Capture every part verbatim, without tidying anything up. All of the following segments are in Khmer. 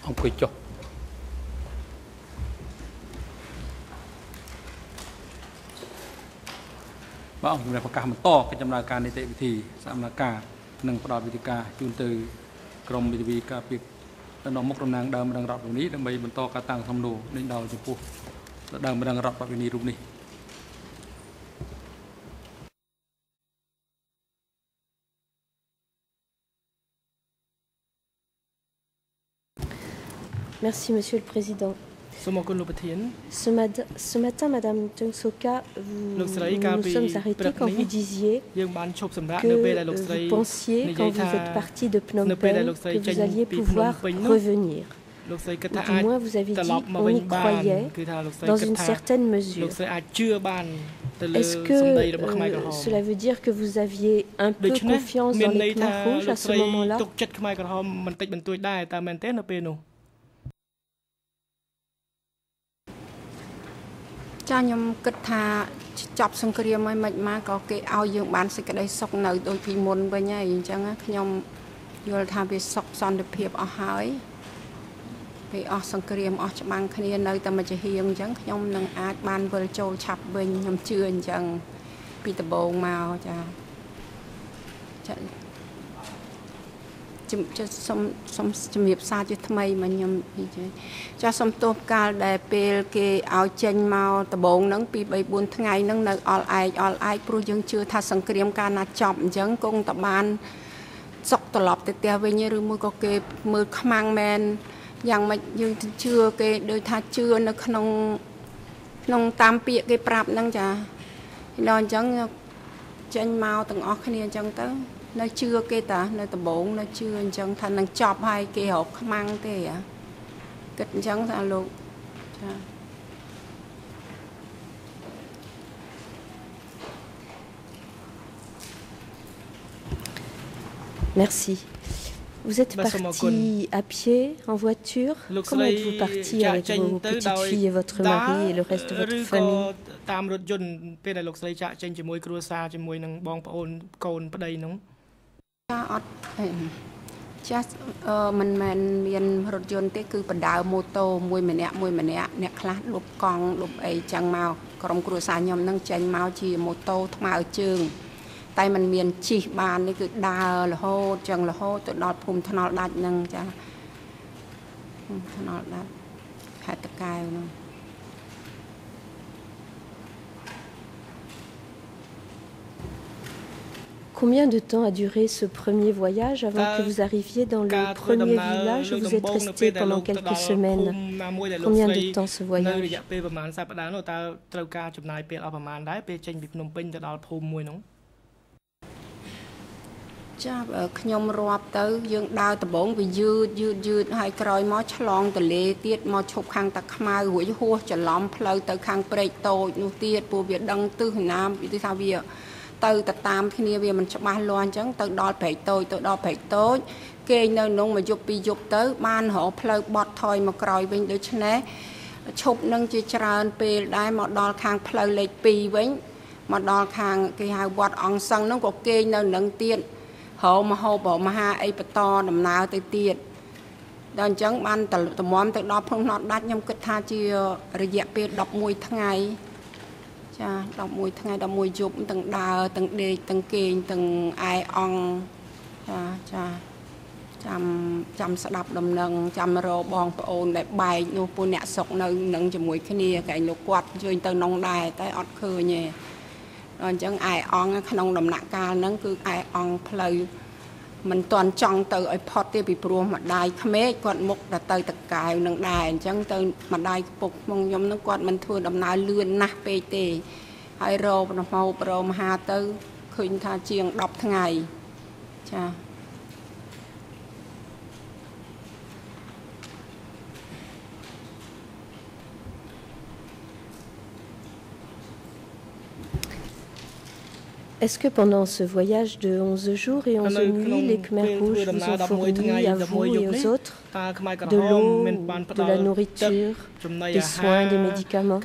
អង្គុយចុះបាទអង្គជំរាបប្រកាសបន្តកិច្ចដំណើរការនីតិវិធីសមនការនិងផ្ដល់វិធីការជូនទៅក្រមវិទ្យាការពីនៅមុខតំណាងដើមម្ដងរដ្ឋវិនីដើម្បីបន្តការតាំងសំណួរនេះដល់ចំពោះដើមម្ដងរដ្ឋវិនីរូបនេះ Merci, Monsieur le Président. Ce, mat ce matin, Madame Tung Soka, vous, nous nous sommes arrêtés quand vous disiez que vous pensiez, quand vous êtes parti de Phnom Penh, que vous alliez pouvoir revenir. Ou du moins, vous avez dit on y croyait dans une certaine mesure. Est-ce que euh, cela veut dire que vous aviez un peu confiance dans les Khmer rouges à ce moment-là? ចាខ្ញុំគិតថាចប់សង្គ្រាមហើយមិនមកក៏គេឲ្យយើងបានសេចក្តីសុខនៅដូចពីមុនវិញហើយអញ្ចឹងខ្ញុំយល់ថាវាសុខសន្តិភាពអស់ហើយពេលអស់សង្គ្រាមអស់ច្បាំងគ្នានៅតែមួយជាហៀងអញ្ចឹងខ្ញុំនឹងអាចបានវិលចូលឆាប់វិញខ្ញុំជឿអញ្ចឹងពីដំបូងមកចាចាសុំសុំជំរាបសារជាថ្មីមកខ្ញុំចាសុំទោសកាលដែលពេលគេឲ្យចេញមកដំបងហ្នឹងពី 3 4 ថ្ងៃហ្នឹងនៅអល់ឯកអល់ឯកព្រោះយើងជឿថាសង្គ្រាមកាលណាចប់អញ្ចឹងគង់តែបានសុកត្រឡប់ទៅផ្ទះវិញឬមួយក៏គេមើលខ្មាំងមែនយ៉ាងម៉េចយើងជឿគេដូចថាជឿនៅក្នុងក្នុងតាមពាក្យគេប្រាប់ហ្នឹងចាដល់អញ្ចឹងចេញមកទាំងអស់គ្នាអញ្ចឹងទៅនៅជឿគេតានៅដំបងនៅជឿអញ្ចឹងថានឹងចប់ហើយគេរកខ្មាំងទេគិតអញ្ចឹងថាលោកចា Merci. Vous êtes parti à pied, en voiture? Comment êtes-vous parti avec vos petites filles et votre mari et le reste de votre famille? តាមរថយន្តពេលដែលលោកស្រីចាក់ចេញជាមួយគ្រួសារជាមួយនឹងបងប្អូនកូនប្តីនោះអត់ចាស់មិនមែនមានរថយន្តទេគឺបណ្ដើរម៉ូតូមួយម្នាក់មួយម្នាក់អ្នកខ្លះលុបកង់លុបអីចឹងមកក្រុមគ្រួសារខ្ញុំនឹងចេញមកជាម៉ូតូថ្មើរជើងតែมันមានជិះបាននេះគឺដើររហូតចឹងរហូតទៅដល់ភូមិថ្នល់ដាច់ហ្នឹងចាថ្នល់ដាច់ខេត្តតាកែវហ្នឹង Combien de temps a duré ce premier voyage avant que vous arriviez dans le premier village où vous êtes resté pendant quelques semaines? Combien de temps ce voyage? ចាខ្ញុំរាប់ទៅយើងដើរដំបងវាយឺតយឺតយឺតហើយក្រោយមកឆ្លងទលេទៀតមកឈប់ខាងតាខ្មៅរួចហួសច្រឡំផ្លូវទៅខាងព្រែកតូចនោះទៀតពួកវាដឹងទិសណាមវាថាវាទៅតាមគ្នាវាមិនច្បាស់លាស់អញ្ចឹងទៅដល់ព្រែកតូចទៅដល់ព្រែកតូចគេនៅនោះមកយប់ពីយប់ទៅបានរកផ្លូវបត់ថយមកក្រោយវិញដូច្នេះឈប់នឹងជាច្រើនពេលដែរមកដល់ខាងផ្លូវលេខ 2 វិញមកដល់ខាងគេហៅវត្តអង្គសឹងនោះក៏គេនៅនឹងទៀតហៅមហោបមហាអីបន្តដំណើរទៅទៀតដល់អញ្ចឹងបានតម្រាំទៅដល់ភ្នំណត់ដាច់ខ្ញុំគិតថាជារយៈពេល 11 ថ្ងៃ ចា 11 ថ្ងៃ 11 យប់ទាំងដើរទាំងដេកទាំងគេងទាំងអាយអង្គចាចាចាំចាំស្ដាប់ដំណឹងចាំរកបងប្អូនដែលបែកនោះពួកអ្នកសុកនៅនឹងជាមួយគ្នាកែលោកគាត់ជួយទៅនងដែរតែអត់ឃើញទេអញ្ចឹងអាយអង្គក្នុងដំណាក់កាលហ្នឹងគឺអាយអង្គផ្លូវមិនទាន់ចង់ទៅឲ្យផុតទេពីព្រោះម្ដាយក្មេកគាត់មុខទៅទៅតកែវនឹងដែរអញ្ចឹងទៅម្ដាយពុកក្នុងខ្ញុំនឹងគាត់មិនធ្វើដំណើរលឿនណាស់ពេកទេហើយរោប្រហោប្រមហាទៅឃើញថាជាង 10 ថ្ងៃចា Est-ce que pendant ce voyage de onze jours et onze nuits, les Khmer rouges vous ont fourni à vous et aux autres de l'eau, de la nourriture, des soins, des médicaments?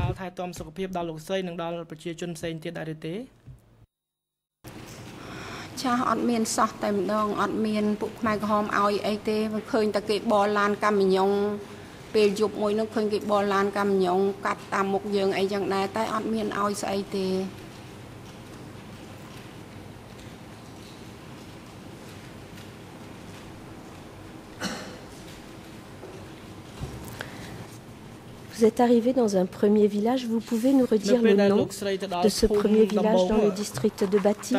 ចចាស់អត់មានសោះតែម្ដងអត់មានពួកខ្មែរក្រហមឲ្យអីទេឃើញតែគេបរឡានកម្មញងពេលយប់មួយនោះឃើញគេបរឡានកម្មញងកាត់តាមមុខយើងអីចឹងដែរតែអត់មានឲ្យស្អីទេ Vous êtes arrivé dans un premier village, vous pouvez nous redire le nom de ce premier village dans le district de Bati?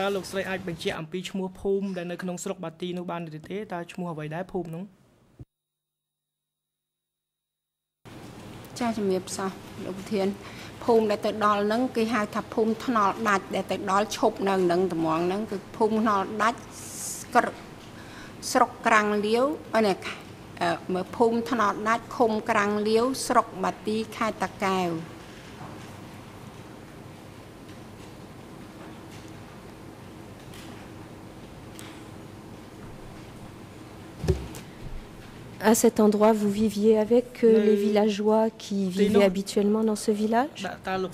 Mở phun thọ nọ đát khung krang liếu sọc bát tí khai tạc kèo. À cet endroit, vous viviez avec euh, les villageois qui vivaient habituellement dans ce village?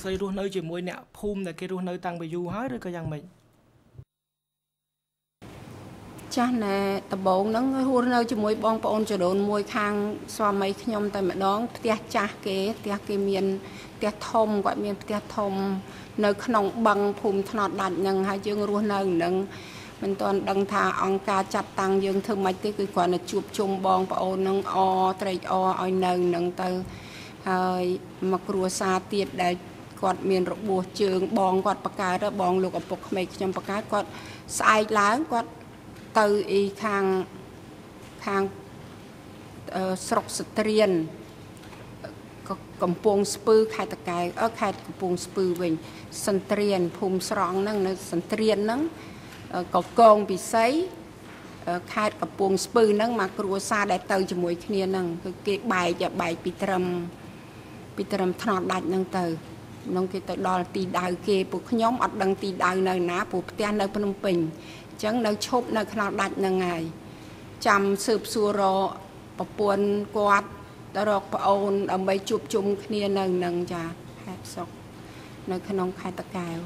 Cha nè tập bốn nắng hôn nơi cho mỗi bong bong cho đồn môi khang xoa mấy nhom tại mẹ đón tia cha kế tia kế miền tia thom gọi miền tia thom nơi khổng bằng phùm thọt đặt nhằng hai chương ruộng nơi nâng mình toàn đăng thà ông ca chặt tăng dương thương mấy tí cái quả là chụp chung bong bong nâng o trai o oi nơi nâng từ hơi mặc rùa xa tiệt để quạt miền rộng bùa trường bong quạt bạc cái đó bong lục ở bọc mấy nhom bạc cái quạt sai lá quạt từ y khang khang sọc strian cầm pong spư khai tạc cái ở khai cầm pong spư mình sân trian phum srong nâng nó sân trian nâng có con bị sấy khai cầm pong spư nâng mà cua xa đại từ cho mỗi kia nâng cái bài cho bài bị trầm bị trầm thọt đại nâng từ nông cái từ đó tì đào kia buộc nhóm ở đằng tì đào nơi ná buộc tiền nơi Phnom Penh chẳng nơi chốt nơi khảo đặt nơi ngày chăm sụp xua rò bọc buồn quạt đã rọc bà ôn ở mấy chụp chung kia nơi nâng chà hẹp sọc nơi khả nông khai tạc cao.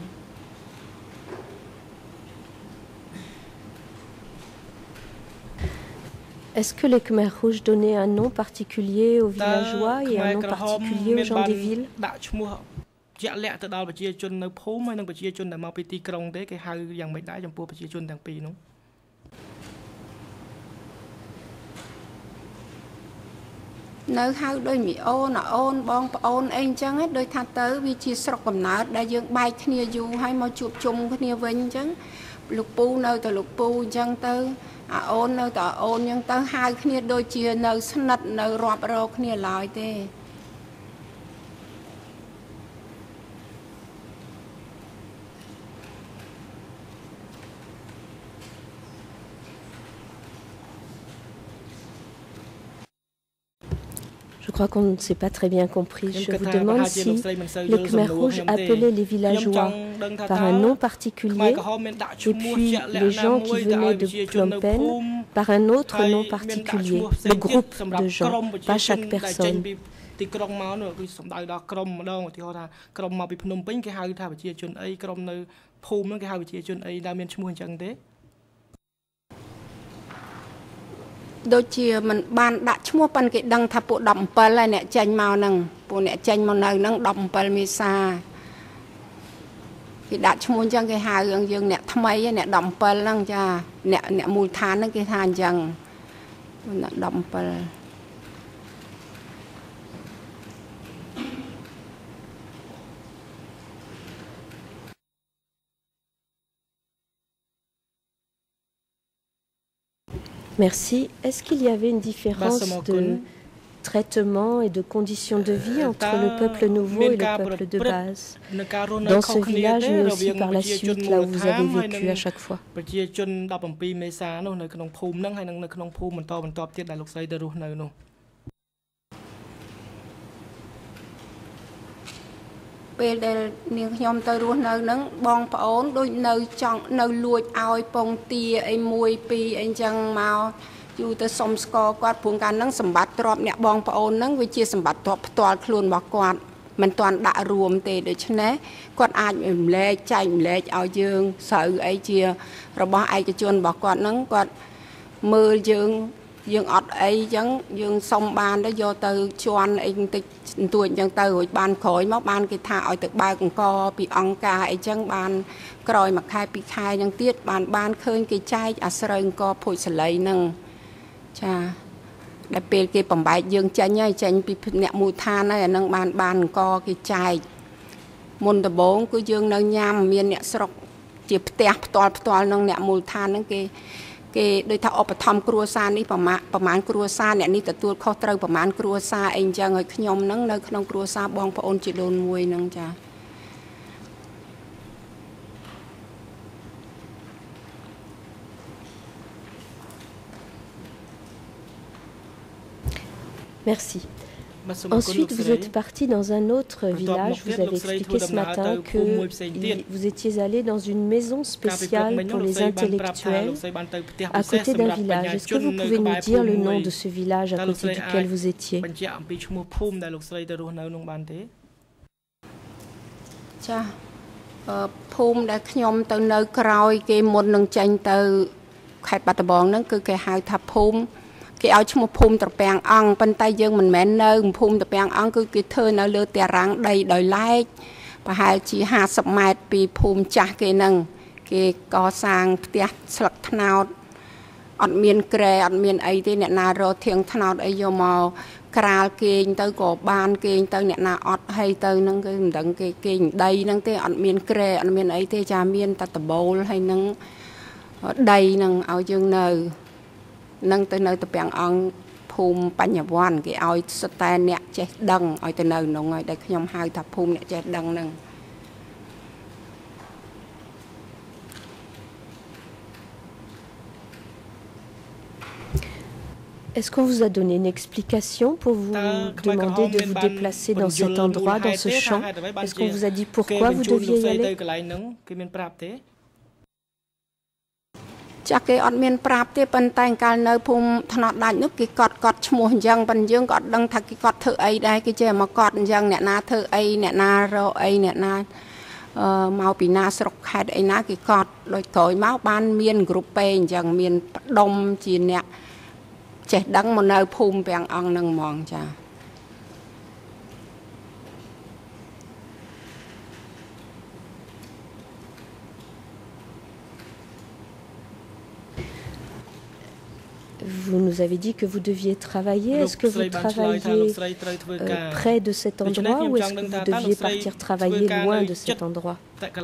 Est-ce que les Khmer Rouges donnaient un nom particulier aux villageois et un nom particulier aux gens des villes? Dạ lẹ từ đó bà chia chun nơi phố mới nâng bà chia chun là mau bị ti krong thế cái hai dòng mấy đá trong phố bà chia chun thằng pi nó. Nơi hai đôi mì ôn là ôn bong ôn anh chẳng hết đôi thà tới vì chia sọc cầm nát đại dương bay kia du hay mau chụp chung kia vinh chẳng lục pu nơi từ lục pu chẳng tới à ôn nơi từ ôn nhưng tới hai kia đôi chia nơi sân nơi rọp rô kia lại thế. Je crois qu'on ne s'est pas très bien compris. Je vous demande si les Khmer Rouges appelaient les villageois par un nom particulier et puis les gens qui venaient de Phnom Penh par un autre nom particulier, le groupe de gens, pas chaque personne. Đôi chia mình ban đã mua pan cái đăng tháp bộ đầm pel là nè chanh màu nằng bộ nè chanh màu nằng nằng đầm pel mi sa cái đã mua chẳng cái hai dương dương nè tham ấy nè đầm pel nằng cha nè nè mùi than nằng cái than chẳng nè đầm pel. Merci. Est-ce qu'il y avait une différence de traitement et de conditions de vie entre le peuple nouveau et le peuple de base dans ce village, mais aussi par la suite, là où vous avez vécu à chaque fois? ពេលដែលនាងខ្ញុំទៅរស់នៅហ្នឹងបងប្អូនដូចនៅចង់នៅលួចឲ្យពងទាអីមួយពីរអីចឹងមកយូរទៅសុំស្គរគាត់ព្រោះកាលហ្នឹងសម្បត្តិទ្រព្យអ្នកបងប្អូនហ្នឹងវាជាសម្បត្តិទ្រព្យផ្ទាល់ខ្លួនរបស់គាត់មមិនទាន់ដាក់រួមទេដូច្នេះគាត់អាចម្លែកចែកម្លែកឲ្យយើងស្រូវអីជារបស់ឯកជនរបស់គាត់ហ្នឹងគាត់មើលយើងយើងអត់អីចឹងយើងសុំបានទៅយកទៅជន់អីបន្តិចបន្តួចចឹងទៅរួចបានក្រោយមកបានគេថាឲ្យទៅបើកអង្គពីអង្គការអីចឹងបានក្រោយមួយខែពីរខែចឹងទៀតបានបានឃើញគេចែកអាស្រូវអង្គភួយសលៃហ្នឹងចាដែលពេលគេបំបែកយើងចេញហើយចេញពីអ្នកមូលដ្ឋានហើយអានឹងបានបានអង្គគេចែកមុនដំបូងគឺយើងនៅញ៉ាំមានអ្នកស្រុកជាផ្ទះផ្ទាល់ផ្ទាល់នឹងអ្នកមូលដ្ឋានហ្នឹងគេគេដូចថាឧបត្ថម្ភគ្រួសារនេះប្រមាណប្រមាណគ្រួសារអ្នកនេះទទួលខុសត្រូវប្រមាណគ្រួសារអីចឹងហើយខ្ញុំហ្នឹងនៅក្នុងគ្រួសារបងប្អូនជីដូនមួយហ្នឹងចា Merci. Ensuite, vous êtes parti dans un autre village. Vous avez expliqué ce matin que vous étiez allé dans une maison spéciale pour les intellectuels à côté d'un village. Est-ce que vous pouvez nous dire le nom de ce village à côté duquel vous étiez? Cha, phum đã nhom từ nơi cõi cái một nâng tranh từ khai bát bóng nâng cứ cái hai tháp phum cái áo chung một phum tập bèn ăn bên tay dương mình mẹ nơi một phum tập bèn ăn cứ cái thơ nó lơ tè răng đầy đòi like và hai chỉ hai sập mát bị phum chả cái nâng cái có sang tiệt sặc tháo ăn miên kề ăn miên ấy thì nè na rồi thiêng tháo ấy vô màu cà kênh tới cổ ban kênh tới nè na ọt hay tới nâng cái đằng cái kênh đây nâng tới ăn miên kề ăn miên ấy thì cha miên ta tập bầu hay nâng đây nâng ao dương nờ nâng tới nơi tập bèn ăn phum bánh nhà quan cái ao sợi nè che đằng ao tới nơi nông rồi để nhom hai thập phum nè che đằng nâng. Est-ce qu'on vous a donné une explication pour vous demander de vous déplacer dans cet endroit, dans ce champ? Est-ce qu'on vous a dit pourquoi vous deviez y aller? Chắc cái ọt miền prap thế bên tay cả nơi phum thọ đại nước cái cọt cọt chmua dân bên dương cọt đăng thật cái cọt thợ ấy đây cái chơi mà cọt dân nè na thợ ấy nè na rồi ấy nè na màu bị na sọc hạt ấy na cái cọt rồi cởi máu ban miền group dân miền đông chỉ nè chạy đắng một nơi phum bèn ăn nâng mòn cha. Vous nous avez dit que vous deviez travailler. Est-ce que vous travaillez euh, près de cet endroit ou est-ce que vous deviez partir travailler loin de cet endroit?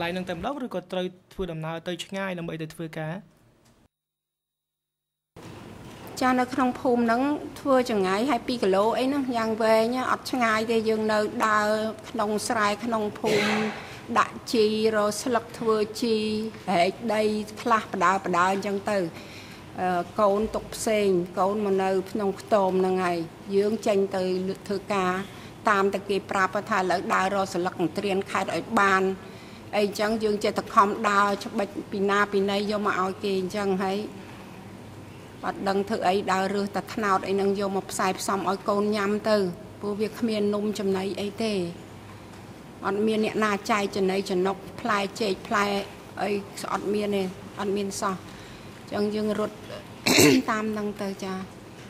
Cha nó không phum nắng thưa chừng ngày hai pi kilo ấy nó nhang về nhá ọt chừng ngày thì dừng nơi đào nông sài nông phum đại chi rồi sලક thưa chi hệ đây khla đào đào chân từ côn tục sen côn mà nơi nông tôm là ngày dưỡng tranh từ thư ca tam từ kỳ prap thà lỡ đào rồi sλk tiền khai đội ban ấy chẳng dưỡng chơi thật không đào cho bệnh pina pina vô mà ao kì chẳng thấy bắt đăng thử ấy đào rửa tạt nào ấy nâng vô một xài xong ở côn nhắm từ vô việc miền nôm chấm này ấy thế ăn miền nè na chai chấm này chấm nóc plai chè plai ấy ăn miền này ăn miền sao chẳng dừng rụt tam đăng từ cha.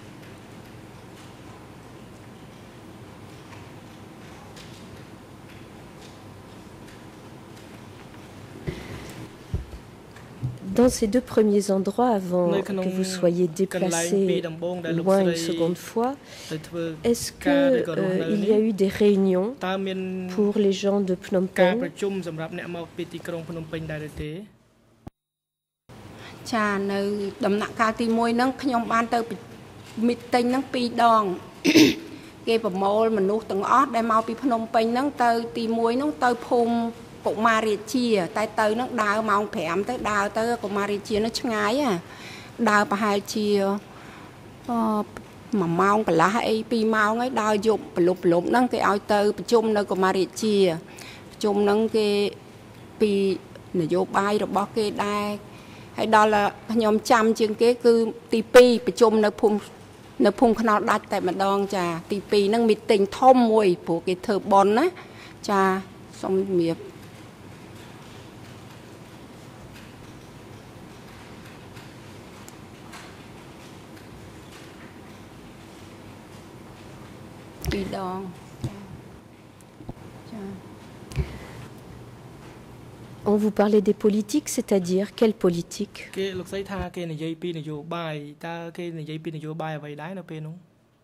Dans ces deux premiers endroits, avant que vous soyez déplacé loin une seconde fois, est-ce qu'il euh, y a eu des réunions pour les gens de Phnom Penh? Cha nơi đầm nặng cao ti môi nâng nhom ban tới meeting nâng pi đòn cái bầm môi mình nuốt từng ót để mau pi Phnom Penh nâng tới ti môi nâng tới phum cũng Maria chia tay tới nó đào mong phèm tới đào tới cũng Maria chia nó ngái à đào bà hai chia mà mong cả lá hay pi mau ngay đào dụng lục lục nâng cái ao tới chung nơi của Maria chia chung nâng cái pi nửa vô bay rồi bỏ cái đai hay đó là nhóm trăm chương kế cứ tê pê bị chung nó phun nó phun khăn đặt tại mặt đòn trà tê pê nó meeting thom mùi của cái thợ bòn á ចាសូមជំរាបពីរដងចា On vous parlait des politiques, c'est-à-dire quelle politique? គេលោកស្រីថាគេនិយាយពីនយោបាយតើគេនិយាយពីនយោបាយអ្វីដែរនៅពេលនោះ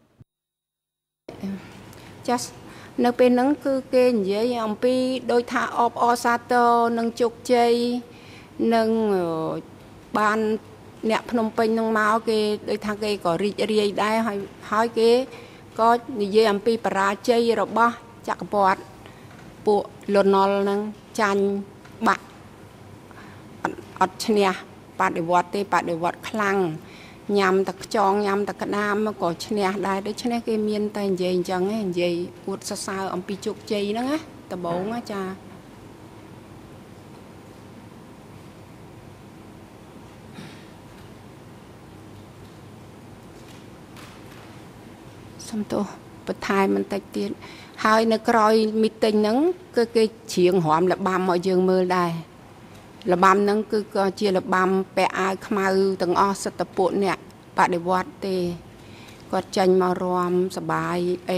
ចាស់នៅពេលហ្នឹងគឺគេនិយាយអំពីដោយថាអបអសាទរនឹងជោគជ័យនឹងបានអ្នកភ្នំពេញនឹងមកគេដោយថាគេក៏រីករាយដែរហើយហើយគេក៏និយាយអំពីបរាជ័យរបស់ចក្រពត្តិពួកលន់នល់នឹងចាញ់បាក់អត់ឈ្នះបដិវត្តទេបដិវត្តខ្លាំងញ៉ាំតែខ្ចងញ៉ាំតែក្តាមក៏ឈ្នះដែរដូច្នេះគេមានតែនិយាយអញ្ចឹងឯងនិយាយអួតសរសើរអំពីជោគជ័យហ្នឹងណាដំបូងណាចាសំទោសបន្ថែមបន្តិចទៀតហើយនៅក្រោយមីទិញហ្នឹងគឺគេច្រៀងរំលបាំឲ្យយើងមើលដែរលបាំហ្នឹងគឺក៏ជាលបាំពាក់អាវខ្មៅទាំងអស់សិទ្ធិពួកអ្នកបដិវត្តទេគាត់ចាញ់មករំសបាយអី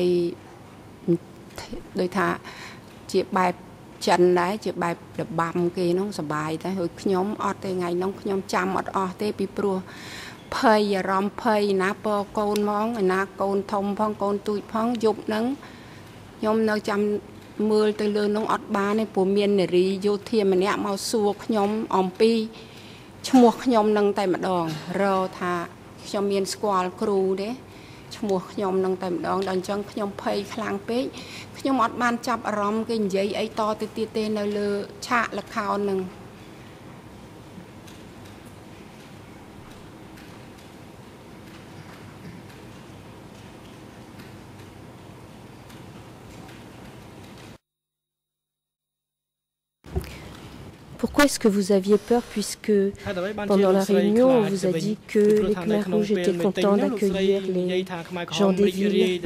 ដូចថាជាបែបចិនដែរជាបែបលបាំគេហ្នឹងសបាយតែហើយខ្ញុំអត់ទេថ្ងៃហ្នឹងខ្ញុំចាំអត់អស់ទេពីព្រោះភ័យអារម្មណ៍ភ័យណាពកូនហ្មងណាកូនធំផងកូនទូចផងយប់ហ្នឹងខ្ញុំនៅចាំមើលទៅលើនោះអត់បានទេព្រោះមាននារីយោធាម្នាក់មកសួរខ្ញុំអំពីឈ្មោះខ្ញុំនឹងតែម្ដងរថាខ្ញុំមានស្គាល់គ្រូទេឈ្មោះខ្ញុំនឹងតែម្ដងដល់អញ្ចឹងខ្ញុំភ័យខ្លាំងពេកខ្ញុំអត់បានចាប់អារម្មណ៍គេនិយាយអីតទៅទៀតទេនៅលើឆាកល្ខោននឹង Pourquoi est-ce que vous aviez peur puisque pendant la réunion on vous a dit que les Khmer Rouges étaient contents d'accueillir les gens des villes?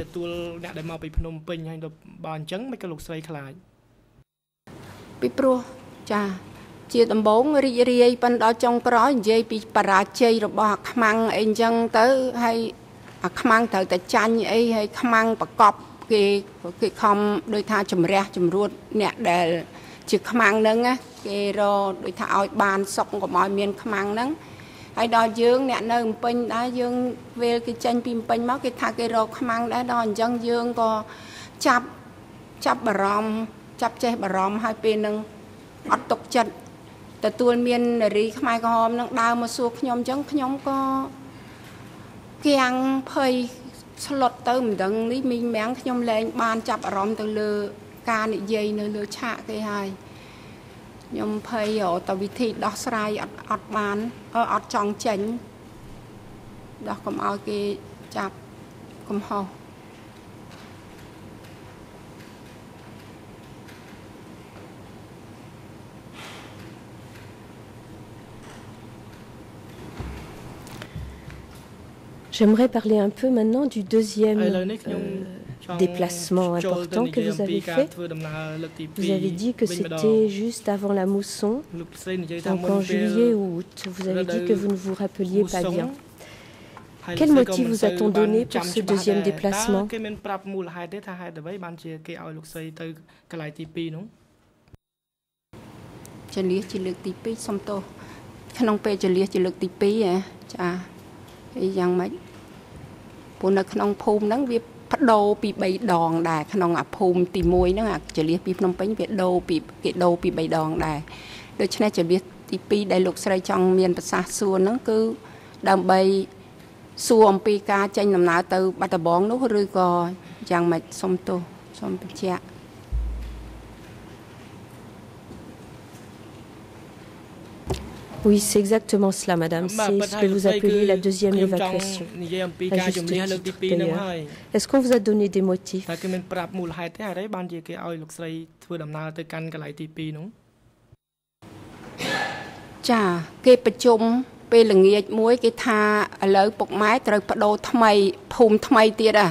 Chia tầm bốn ri ri bên đó trong cái dây bị bà chơi rồi bỏ khăm anh dân tới hay khăm tới tại chanh ấy hay khăm bà cọp cái cái không đôi tha chùm ra chùm ruột nè để chỉ khăm nâng á cái rồi đôi tha ao bàn sọc của mọi miền khăm nâng hay đo dương nè nơi pin đã dương về cái chanh pin pin mất cái tha cái rồi khăm đã đo dân dương có chắp chắp bà rom chắp chơi bà rom hai bên nâng ọt tục chật แต่ตัวเมียนรีขมายก็หอมนังดาวมาสู้ขยมจังขยมก็เกียงเพยสลดเติมดังนี้มีแมงขยมแรงบานจับอารมณ์ตัวเลือการนิยายในเลือชะกี่ให้ยมเพยเอาแต่วิธีดอกสลายอดอดบานเอออดจองเจ๋งดอกกำเอากี่จับกำหอ J'aimerais parler un peu maintenant du deuxième euh, déplacement important que vous avez fait. Vous avez dit que c'était juste avant la mousson, donc en juillet ou août. Vous avez dit que vous ne vous rappeliez pas bien. Quel motif vous a-t-on donné pour ce deuxième déplacement? Phụ nữ trong phùm nắng việc bắt đầu bị bay đòn đài trong à phùm tì môi nó à chỉ liệt bị nông bánh việc đầu bị cái đầu bị bay đòn đài được cho nên chỉ biết tì pi đại lục xây trong miền bắc xa xưa nó cứ đầm bay xuồng pi ca tranh nằm nã từ bắt đầu bón nó rơi gò chẳng mạch sông tô sông chè. Oui, c'est exactement cela, madame. C'est ce que vous appelez la deuxième évacuation. À juste titre, d'ailleurs. Est-ce qu'on vous a donné des motifs? ចាគេប្រជុំពេលល្ងាចមួយគេថាឥឡូវពុកម៉ែត្រូវបដូរថ្មីភូមិថ្មីទៀតហ่ะព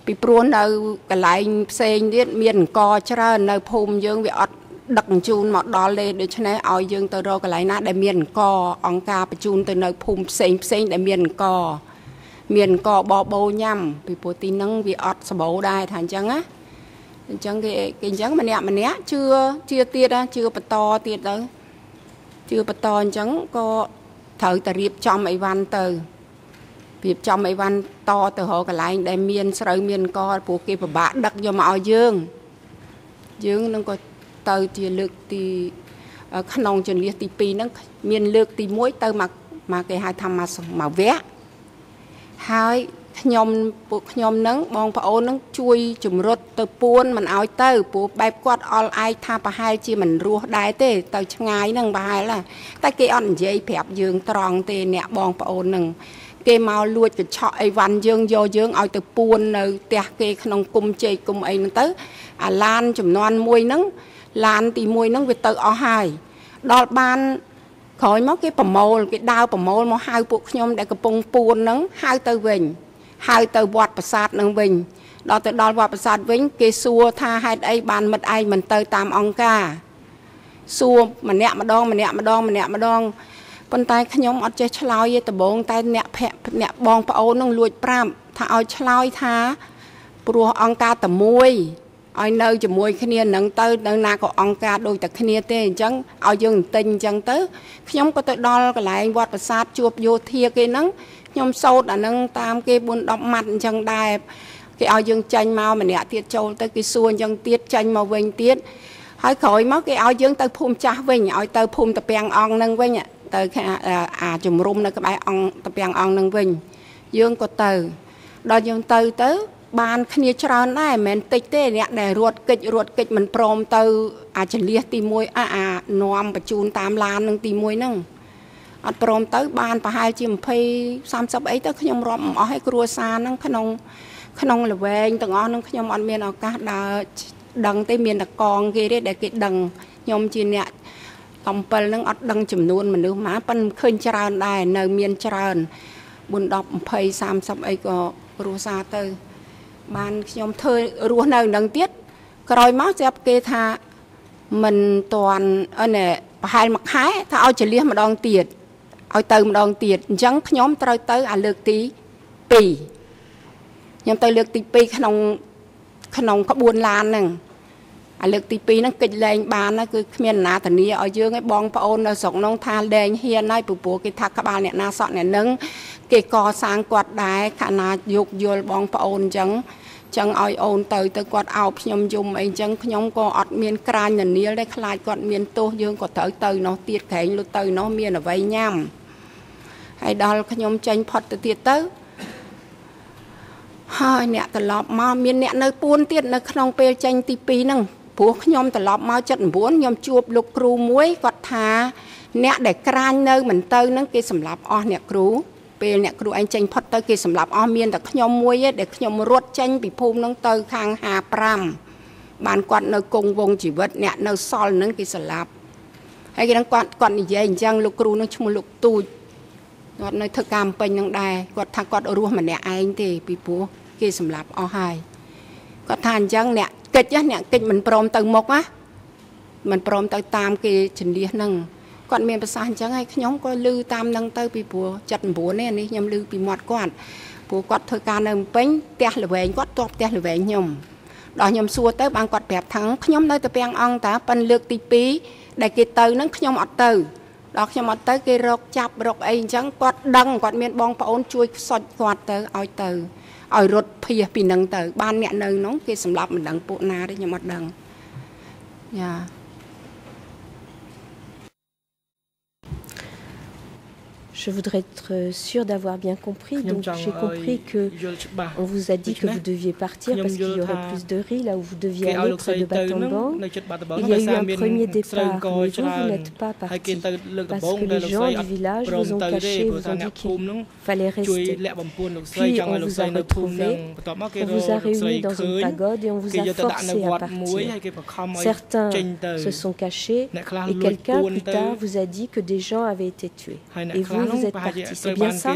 ពីព្រោះនៅកន្លែងផ្សេងទៀតមានអង្គច្រើននៅភូមិយើងវាអត់ដឹកជញ្ជូនមកដល់ទេដូច្នេះឲ្យយើងទៅរកកន្លែងណាដែលមានអង្គអង្គការបញ្ជូនទៅនៅភូមិផ្សេងផ្សេងដែលមានអង្គមានអង្គបបោញ៉ាំពីព្រោះទីហ្នឹងវាអត់សម្បូរដែរថាអញ្ចឹងណាអញ្ចឹងគេគេអញ្ចឹងម្នាក់ម្នាក់ជឿជឿទៀតជឿបន្តទៀតទៅជឿបន្តអញ្ចឹងក៏ត្រូវតែរៀបចំអីវ៉ាន់ទៅរៀបចំអីវ៉ាន់តទៅរកកន្លែងដែលមានស្រូវមានកព្រោះគេពិបាកដឹកយកមកឲ្យយើងយើងនឹងក៏ទៅជាលើកទីក្នុងជំនាញទីពីរហ្នឹងមានលើកទីមួយទៅមកមកគេហៅថាមកមកវគ្គហើយខ្ញុំពួកខ្ញុំហ្នឹងបងប្អូនហ្នឹងជួយជំរុតទៅពួនមិនឲ្យទៅព្រោះបែបគាត់អល់ឯកថាប្រហែលជាមិនរស់ដែរទេទៅឆ្ងាយហ្នឹងប្រហែលតែគេអត់និយាយប្រាប់យើងត្រង់ទេអ្នកបងប្អូនហ្នឹងគេមកលួចកញ្ឆក់អីវ៉ាន់យើងយកយើងឲ្យទៅពួននៅផ្ទះគេក្នុងគុំជ័យគុំអីហ្នឹងទៅអាឡានចំនួនមួយហ្នឹងឡានទីមួយហ្នឹងវាទៅអស់ហើយដល់បានក្រោយមកគេប្រមូលគេដើរប្រមូលមកហៅពួកខ្ញុំដែលកំពុងពួនហ្នឹងហៅទៅវិញហៅទៅវត្តប្រាសាទហ្នឹងវិញដល់ទៅដល់វត្តប្រាសាទវិញគេសួរថាហេតុអីបានមិត្តឯងមិនទៅតាមអង្គការសួរម្នាក់ម្ដងម្នាក់ម្ដងម្នាក់ម្ដងប៉ុន្តែខ្ញុំអត់ចេះឆ្លើយទេដំបូងតែអ្នកភ័ក្រអ្នកបងប្អូនហ្នឹងលួចប្រាប់ថាឲ្យឆ្លើយថាព្រោះអង្គការតែមួយឲ្យនៅជាមួយគ្នានឹងទៅនៅណាក៏អង្គការដូចតែគ្នាទេអញ្ចឹងឲ្យយើងទិញអញ្ចឹងទៅខ្ញុំក៏ទៅដល់កន្លែងវត្តប្រាសាទជួបយោធាគេហ្នឹងខ្ញុំសោតអាហ្នឹងតាមគេបួនដប់ម៉ាត់អញ្ចឹងដែរគេឲ្យយើងចាញ់មកម្នាក់ទៀតចូលទៅគេសួរអញ្ចឹងទៀតចាញ់មកវិញទៀតហើយក្រោយមកគេឲ្យយើងទៅភូមិចាស់វិញឲ្យទៅភូមិតាពាំងអង្គហ្នឹងវិញទៅអាជំរុំនៅក្បែរអង្គតាពាំងអង្គហ្នឹងវិញយើងក៏ទៅដល់យើងទៅទៅបានគ្នាច្រើនដែរមិនមែនតិចទេអ្នកដែលរត់កិច្ចរត់កិច្ចមិនព្រមទៅអាចលះទីមួយអាអានាំបញ្ជូនតាមឡាននឹងទីមួយហ្នឹងអត់ព្រមទៅបានប្រហែលជាยี่สิบ สามสิบអីទៅខ្ញុំរាប់មិនអស់ឲ្យគ្រួសារហ្នឹងក្នុងក្នុងល្វែងទាំងអស់ហ្នឹងខ្ញុំអត់មានឱកាសដើរដឹងទេមានតែកងគេទេដែលគេដឹងខ្ញុំជាអ្នកអំពិលហ្នឹងអត់ដឹងចំនួនមនុស្សមកប៉ុន្តែឃើញច្រើនដែរនៅមានច្រើនបួន ដប់ ยี่สิบ สามสิบអីក៏គ្រួសារទៅបានខ្ញុំធ្វើរស់នៅនឹងទៀតក្រោយមកចាប់គេថាមិនតាន់អឺណែប្រហែលមួយខែថាឲ្យចលះម្ដងទៀតឲ្យទៅម្ដងទៀតអញ្ចឹងខ្ញុំត្រូវទៅអាលើកទីពីរខ្ញុំទៅលើកទីពីរក្នុងក្នុងក្បួនឡានហ្នឹងអាលើកទីពីរហ្នឹងកិច្ចលែងបានណាគឺគ្មានណាធានាឲ្យយើងឯងបងប្អូននៅស្រុកនោះថាលែងហ៊ានហើយព្រោះគេថាក្បាលអ្នកណាសក់អ្នកហ្នឹងគេកសាងគាត់ដែរខណៈយោគយល់បងប្អូនអញ្ចឹងចឹងឲ្យអូនទៅទៅគាត់អោបខ្ញុំយំអីអញ្ចឹងខ្ញុំក៏អត់មានក្រាញនានាដែរខ្លាចគាត់មានទោសយើងក៏ត្រូវទៅនោះទៀតក្រែងលុតទៅនោះមានអ្វីញ៉ាំហើយដល់ខ្ញុំចេញផុតទៅទៀតទៅហើយអ្នកត្រឡប់មកមានអ្នកនៅពួនទៀតនៅក្នុងពេលចេញទីពីរហ្នឹងព្រោះខ្ញុំត្រឡប់មក칠십구ខ្ញុំជួបលោកគ្រូមួយគាត់ថាអ្នកដែលក្រាញនៅមិនទៅហ្នឹងគេសម្លាប់អស់អ្នកគ្រូពេលអ្នកគ្រូឯងចេញផុតទៅគេសម្លាប់អស់មានតែខ្ញុំមួយឯងដែលខ្ញុំរត់ចេញពីភូមិហ្នឹងទៅខាងห้าสิบห้าបានគាត់នៅគង់វងជីវិតអ្នកនៅសល់ហ្នឹងគេសម្លាប់ហើយគេហ្នឹងគាត់គាត់និយាយអញ្ចឹងលោកគ្រូហ្នឹងឈ្មោះលោកទូចគាត់នៅធ្វើការពេញហ្នឹងដែរគាត់ថាគាត់រស់ម្នាក់ឯងទេពីព្រោះគេសម្លាប់អស់ហើយគាត់ថាអញ្ចឹងអ្នកកិច្ចអ្នកកិច្ចមិនព្រមទៅមុខណាមិនព្រមទៅតាមគេជំនះហ្នឹងគាត់មានប្រសាសន៍អញ្ចឹងហើយខ្ញុំក៏ឮតាមនឹងទៅពីព្រោះ칠십구នេះនេះខ្ញុំឮពីមាត់គាត់ព្រោះគាត់ធ្វើការនៅភ្នំពេញផ្ទះល្វែងគាត់តបផ្ទះល្វែងខ្ញុំដល់ខ្ញុំសួរទៅបានគាត់ប្រាប់ថាខ្ញុំនៅតែពាំងអង្គតាប៉ិនលើកទីពីរដែលគេទៅហ្នឹងខ្ញុំអត់ទៅដល់ខ្ញុំអត់ទៅគេរកចាប់រកអីអញ្ចឹងគាត់ដឹងគាត់មានបងប្អូនជួយខ្សុចគាត់ទៅឲ្យទៅឲ្យរត់ភៀសពីនឹងទៅបានអ្នកនៅនោះគេសម្លាប់មិនដឹងពួកណាទេខ្ញុំអត់ដឹងយ៉ា Je voudrais être sûre d'avoir bien compris. Donc j'ai compris que on vous a dit que vous deviez partir parce qu'il y aurait plus de riz là où vous deviez aller près de Battambang. Il y a eu un premier départ, mais vous, vous n'êtes pas parti parce que les gens du village vous ont caché, vous ont dit qu'il fallait rester. Puis on vous a retrouvé, on vous a réunis dans une pagode et on vous a forcé à partir. Certains se sont cachés et quelqu'un plus tard vous a dit que des gens avaient été tués. Et vous, vous êtes parti, c'est bien ça?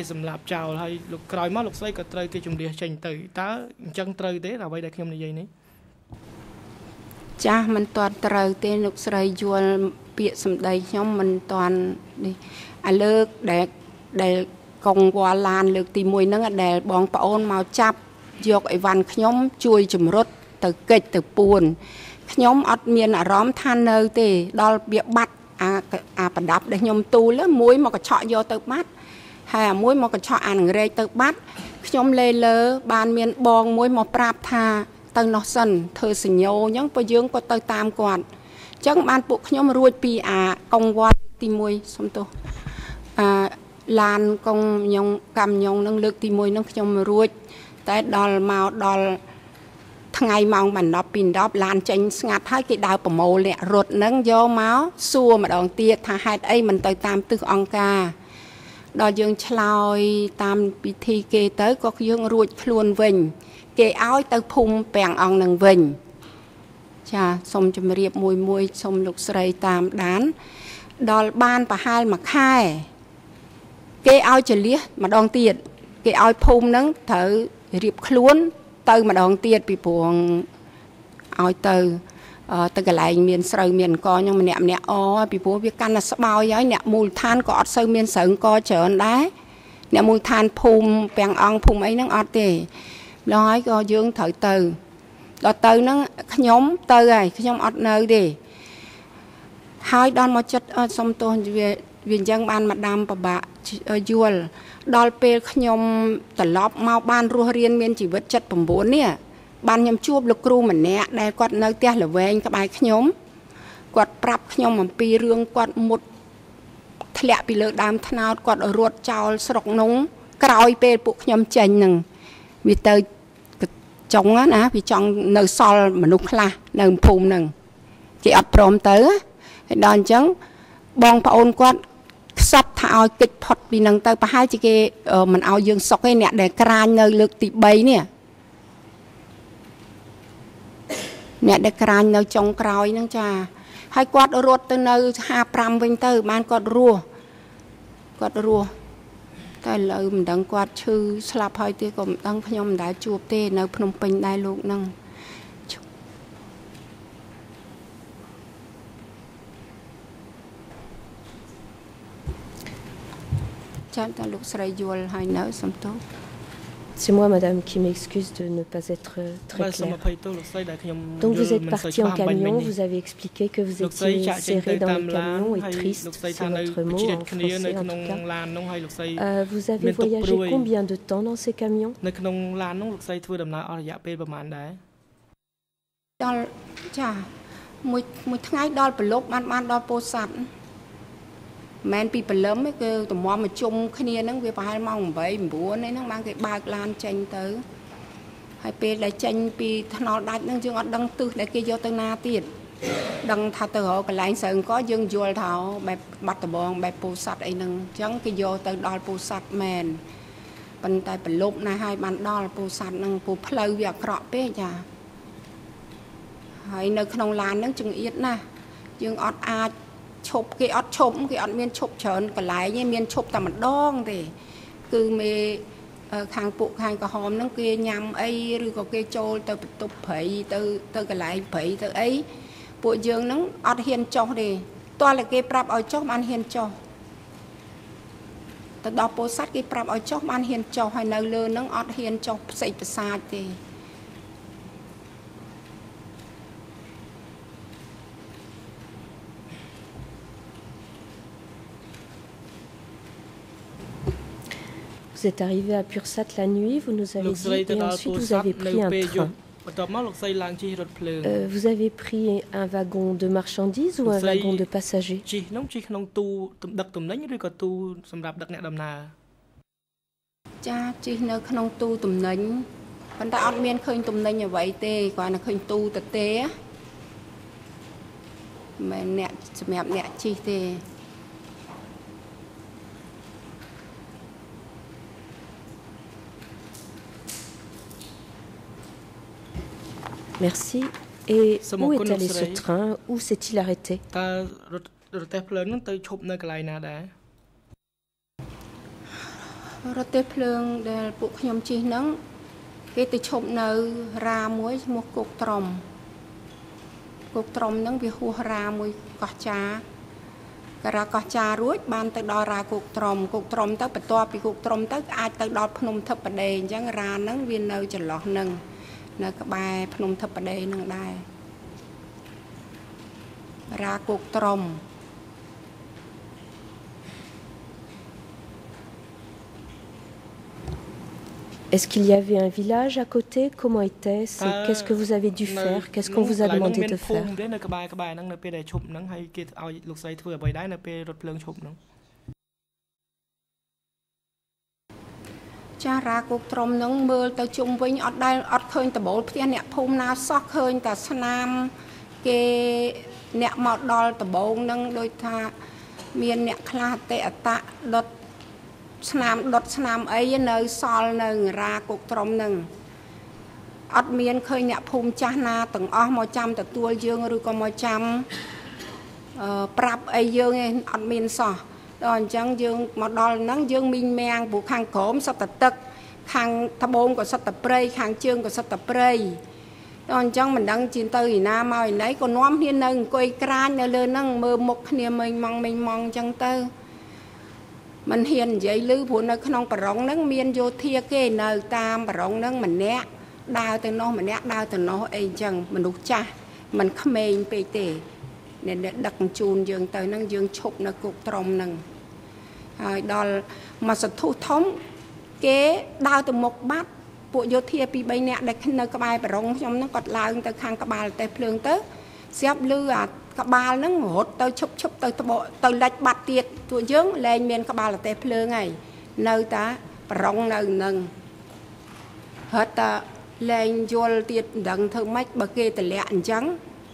ចាស់មិនទាន់ត្រូវទេលោកស្រីយល់ពាក្យសម្ដីខ្ញុំមិនទាន់នេះអាលើកដែលដែលកងវល់ឡានលើកទីមួយហ្នឹងដែលបងប្អូនមកចាប់យកអីវ៉ាន់ខ្ញុំជួយជំរុតទៅកិច្ចទៅពួនខ្ញុំអត់មានអារម្មណ៍ថានៅទេដល់វាបាត់អាអាប្រដាប់ដែលខ្ញុំទូលមួយមកកញ្ឆក់យកទៅបាត់ហើយអាមួយមកកញ្ឆក់អានឹងរែកទៅបាត់ខ្ញុំលេលើបានមានបងមួយមកប្រាប់ថាទៅនោះសិនធ្វើសញ្ញោអញ្ចឹងបើយើងក៏ទៅតាមគាត់អញ្ចឹងបានពួកខ្ញុំរួចពីអាកងវត្តទីមួយសុំទោសអាឡានកងញងកម្មញងនឹងលើកទីមួយនឹងខ្ញុំរួចតែដល់មកដល់ថ្ងៃម៉ោងបណ្ដប់ពីដប់ឡានចេញស្ងាត់ហើយគេដើរប្រមូលអ្នករត់នឹងយកមកសួរម្ដងទៀតថាហេតុអីមិនទៅតាមទិសអង្គការដល់យើងឆ្លើយតាមពិធីគេទៅក៏យើងរួចខ្លួនវិញគេឲ្យទៅភូមិពាំងអង្គនឹងវិញចាសូមជម្រាបមួយមួយសូមលោកស្រីតាមដានដល់បានប្រហែលមួយខែគេឲ្យចលះម្ដងទៀតគេឲ្យភូមិនឹងត្រូវរៀបខ្លួនទៅម្ដងទៀតពីព្រោះឲ្យទៅទៅកន្លែងមានស្រូវមានកខ្ញុំម្នាក់ម្នាក់អពីព្រោះវាកាន់តែស្បោយហើយអ្នកមូលដ្ឋានក៏អត់សូវមានស្រូវកច្រើនដែរអ្នកមូលដ្ឋានភូមិពាំងអង្គភូមិអីហ្នឹងអត់ទេម្ល៉េះហើយក៏យើងត្រូវទៅដល់ទៅហ្នឹងខ្ញុំទៅហើយខ្ញុំអត់នៅទេហើយដល់មកចិត្តសុំទោសវាវាអញ្ចឹងបានមកដាំប្របាក់យល់ដល់ពេលខ្ញុំត្រឡប់មកបានរស់រៀនមានជីវិតចិត្ត៩នេះបានខ្ញុំជួបលោកគ្រូម្នាក់ដែលគាត់នៅផ្ទះល្វែងក្បែរខ្ញុំគាត់ប្រាប់ខ្ញុំអំពីរឿងគាត់មុតធ្លាក់ពីលើដើមត្នោតគាត់រត់ចោលស្រុកនោះក្រោយពេលពួកខ្ញុំចេញនឹងវាទៅចុងណាវាចង់នៅសល់មនុស្សខ្លះនៅភូមិនឹងគេអត់ព្រមទៅហើយដល់អញ្ចឹងបងប្អូនគាត់ខ្សត់ថាឲ្យគេចផុតពីនឹងទៅប្រហែលជាគេមិនឲ្យយើងសុកទេអ្នកដែលក្រាញនៅលើកទីបីនេះអ្នកដែលក្រាញនៅចុងក្រោយហ្នឹងចាហើយគាត់រត់ទៅនៅហាប់ប្រាំវិញទៅបានគាត់រស់គាត់រស់តែឥឡូវមិនដឹងគាត់ឈឺស្លាប់ហើយទេក៏មិនដឹងខ្ញុំមិនដែលជួបទេនៅភ្នំពេញដែរលោកហ្នឹងចាតែលោកស្រីយល់ហើយនៅសំទោស C'est moi, madame, qui m'excuse de ne pas être très claire. Donc vous êtes parti en camion, vous avez expliqué que vous étiez serré dans le camion et triste, c'est notre mot en français en tout cas. Euh, vous avez voyagé combien de temps dans ces camions? ដល់ចាមួយមួយថ្ងៃដល់ប្រឡប់បានបានដល់ពោធិ៍សាត់មែនពីព្រលឹមគឺតម្រាំមកជុំគ្នាហ្នឹងវាប្រហែលម៉ោង៨ ៩ហ្នឹងបានគេបើកឡានចេញទៅហើយពេលដែលចេញពីថ្នល់ដាច់ហ្នឹងយើងអត់ដឹងទិសដែលគេយកទៅណាទៀតដឹងថាទៅរកកន្លែងស្រូវអង្គយើងយល់ថាបែបបាត់ដំបងបែបពោធិ៍សាត់អីហ្នឹងអញ្ចឹងគេយកទៅដល់ពោធិ៍សាត់មែនប៉ុន្តែប្រឡប់ណាស់ហើយបានដល់ពោធិ៍សាត់ហ្នឹងពូផ្លូវវាអាក្រក់ពេកចាហើយនៅក្នុងឡានហ្នឹងចង្អៀតណាស់យើងអត់អាចឈប់គេអត់ឈប់គេអត់មានឈប់ច្រើនកន្លែងទេមានឈប់តែម្ដងទេគឺមេខាងពួកខាងក្រហមហ្នឹងគេញ៉ាំអីឬក៏គេចូលទៅបន្ទប់ព្រៃទៅទៅកន្លែងព្រៃទៅអីពួកយើងហ្នឹងអត់ហ៊ានចុះទេតើតែគេប្រាប់ឲ្យចុះបានហ៊ានចុះទៅដល់ពោធិ៍សាត់គេប្រាប់ឲ្យចុះបានហ៊ានចុះហើយនៅលើហ្នឹងអត់ហ៊ានចុះផ្សេងប្រសាទទេ Vous êtes arrivé à Pursat la nuit, vous nous avez dit, et ensuite vous avez pris un train. Euh, vous avez pris un wagon de marchandises ou un wagon de passagers? Merci. Et où est allé ce train? Où s'est-il arrêté? រថទេសភ្លើងដែលពួកខ្ញុំជិះហ្នឹងគេទៅឈប់នៅរាមួយឈ្មោះគោកត្រំគោកត្រំហ្នឹងវាហួសរាមួយកោះចាការ៉ាកោះចារួចបានទៅដល់រាគោកត្រំគោកត្រំទៅបន្ទាប់ពីគោកត្រំទៅអាចទៅដល់ភ្នំធិបតីអញ្ចឹងរាហ្នឹងវានៅចន្លោះហ្នឹងនៅក្បែរភ្នំធិបតីហ្នឹងដែររាគោកត្រំ Est-ce qu'il y avait un village à côté? Comment était-ce? Qu'est-ce que vous avez dû faire? Qu'est-ce qu'on vous a demandé de faire? ចារាគោកត្រំនឹងមើលទៅជុំវិញអត់ដែលអត់ឃើញដបូលផ្ទះអ្នកភូមិណាសោះឃើញតែស្នាមគេអ្នកមកដល់ដបងនឹងដូចថាមានអ្នកខ្លះទេអតៈដុតស្នាមដុតស្នាមអីនៅសល់នៅរាគោកត្រំនឹងអត់មានឃើញអ្នកភូមិចាស់ណាទាំងអស់មកចាំទទួលយើងឬក៏មកចាំប្រាប់អីយើងឯងអត់មានសោះដល់អញ្ចឹងយើងមកដល់ហ្នឹងយើងមីងមាំងព្រោះខាងក្រោមសត្វទឹកខាងត្បូងក៏សត្វព្រៃខាងជើងក៏សត្វព្រៃដល់អញ្ចឹងមិនដឹងជិះទៅឯណាមកឯណីក៏នាំគ្នានៅអង្គុយក្រាញនៅលើហ្នឹងមើលមុខគ្នាមិញម៉ងមិញម៉ងអញ្ចឹងទៅមិនហ៊ាននិយាយឮព្រោះនៅក្នុងបរងហ្នឹងមានយោធាគេនៅតាមបរងហ្នឹងម្នាក់ដើរទៅនោះម្នាក់ដើរទៅនោះអីអញ្ចឹងមនុស្សចាស់មិនក្មេងពេកទេអ្នកដឹកជូនយើងទៅហ្នឹងយើងឈប់នៅគុកត្រំហ្នឹងហើយដល់មកសធុធំគេដើរទៅមុខបាត់ពួកយោធាពីរបីនាក់ដែលនៅក្បែរបរងខ្ញុំហ្នឹងគាត់ឡើងទៅខាងក្បាលតែភ្លើងទៅស្រាប់លឺអាក្បាលហ្នឹងរត់ទៅឈប់ឈប់ទៅទៅលិចបាត់ទៀតពួកយើងលែងមានក្បាលតែភ្លើងហើយនៅតែបរងនៅនឹងហត់តែលែងយល់ទៀតមិនដឹងធ្វើម៉េចបើគេតម្លាក់អញ្ចឹង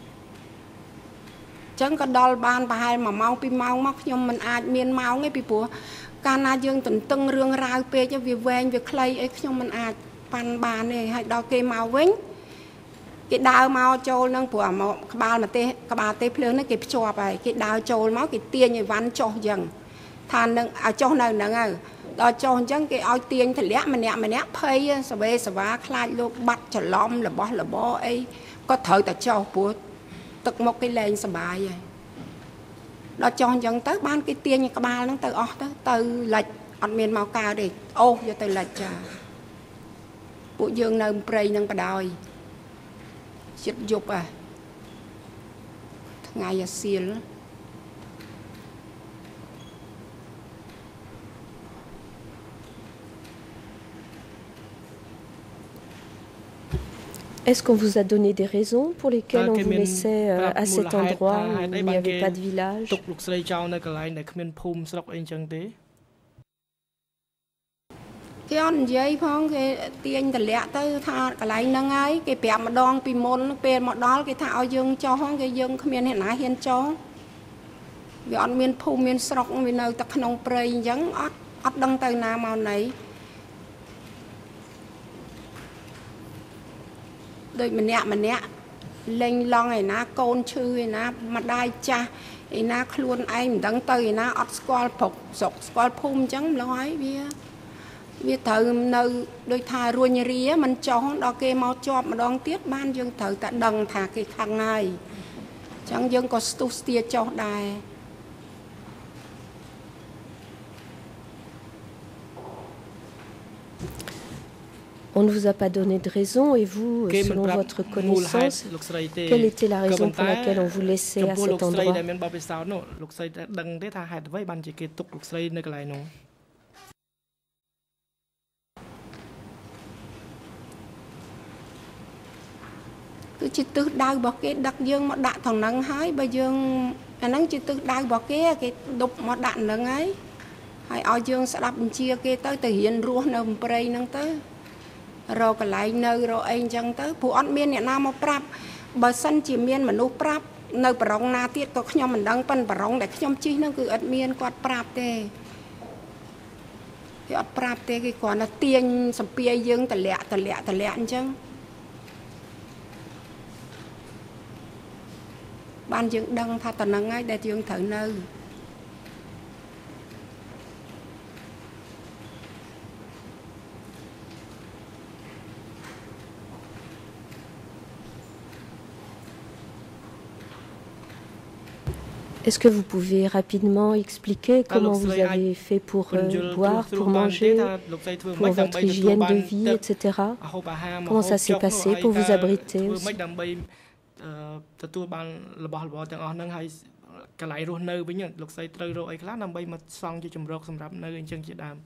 ចឹងក៏ដល់បានប្រហែលមួយម៉ោងពីរម៉ោងមកខ្ញុំមិនអាចមានម៉ោងទេពីព្រោះកាលណាយើងទន្ទឹងរឿងរ៉ាវពេកវាវែងវាខ្លីអីខ្ញុំមិនអាចប៉ាន់បានទេហើយដល់គេមកវិញគេដើរមកចូលនឹងព្រោះមកក្បាលមកទេក្បាលទេភ្លើងនេះគេភ្ជាប់ហើយគេដើរចូលមកគេទាញឲ្យវ៉ាន់ចុះចឹងថានឹងឲ្យចុះនៅហ្នឹងហើយដល់ចុះអញ្ចឹងគេឲ្យទាញធ្លាក់ម្នាក់ម្នាក់ភ័យសវេសវាខ្លាចលោកបាត់ច្រឡំរបស់របរអីក៏ត្រូវតែចុះព្រោះទឹកមុខគេលែងសុបាយហើយដល់ចុះអញ្ចឹងទៅបានគេទាញក្បាលហ្នឹងទៅអស់ទៅទៅលិចអត់មានមកកើតទេអូសយកទៅលិចចាពួកយើងនៅព្រៃហ្នឹងបដ ாய் ចិត្តយប់អាថ្ងៃអាសៀល Est-ce qu'on vous a donné des raisons pour lesquelles on vous laissait à cet endroit où il n'y avait pas de village? ទុកលោកស្រីចោលនៅកន្លែងដែលគ្មានភូមិស្រុកអីចឹងទេគេអត់និយាយផងគេទាញតម្លាក់ទៅថាកន្លែងហ្នឹងហើយគេប្រាប់ម្ដងពីមុនពេលមកដល់គេថាឲ្យយើងចុះហ្នឹងគេយើងគ្មានអ្នកណាហ៊ានចុះវាអត់មានភូមិមានស្រុកវានៅតែក្នុងព្រៃអញ្ចឹងអត់អត់ដឹងទៅណាមកណី ដោយម្នាក់ម្នាក់លេងឡងឯណាកូនឈឺឯណាម្ដាយចាស់ឯណាខ្លួនឯងមិនដឹងទៅឯណាអត់ស្គាល់ព្រឹកស្រុកស្គាល់ភូមិអញ្ចឹងម្ល៉េះហើយវាវាត្រូវនៅដូចថារួញរាមិនចោះដល់គេមកជាប់ម្ដងទៀតបានយើងត្រូវតែដឹងថាគេខឹងហើយអញ្ចឹងយើងក៏ស្ទុះស្ទាចោះដែរ On ne vous a pas donné de raison et vous, selon votre connaissance, quelle était la raison pour laquelle on vous laissait à cet endroit? Rồi cái lại nơi rồi anh chẳng tới phụ ăn miên nhà nam một prap bờ sân chỉ miên mà núp prap nơi bờ rong na tiết có nhau mình đăng phân bờ rong để nhau chi nó cứ ăn miên quạt prap tê cái prap tê cái còn là tiền sập bia dương tạt lẹ tạt lẹ tạt lẹ anh chẳng ban dương đăng tha tận năng ấy để dương thử nơi Est-ce que vous pouvez rapidement expliquer comment vous avez fait pour euh, boire, pour manger, pour votre hygiène de vie, et cetera. Comment ça s'est passé pour vous abriter aussi? ទទួលបានរបស់របរទាំងអស់ហ្នឹងហើយកន្លែងរស់នៅវិញលោកស្រីត្រូវរកអីខ្លះដើម្បីមកសង់ជាជំរកសម្រាប់នៅអញ្ចឹងជាដើម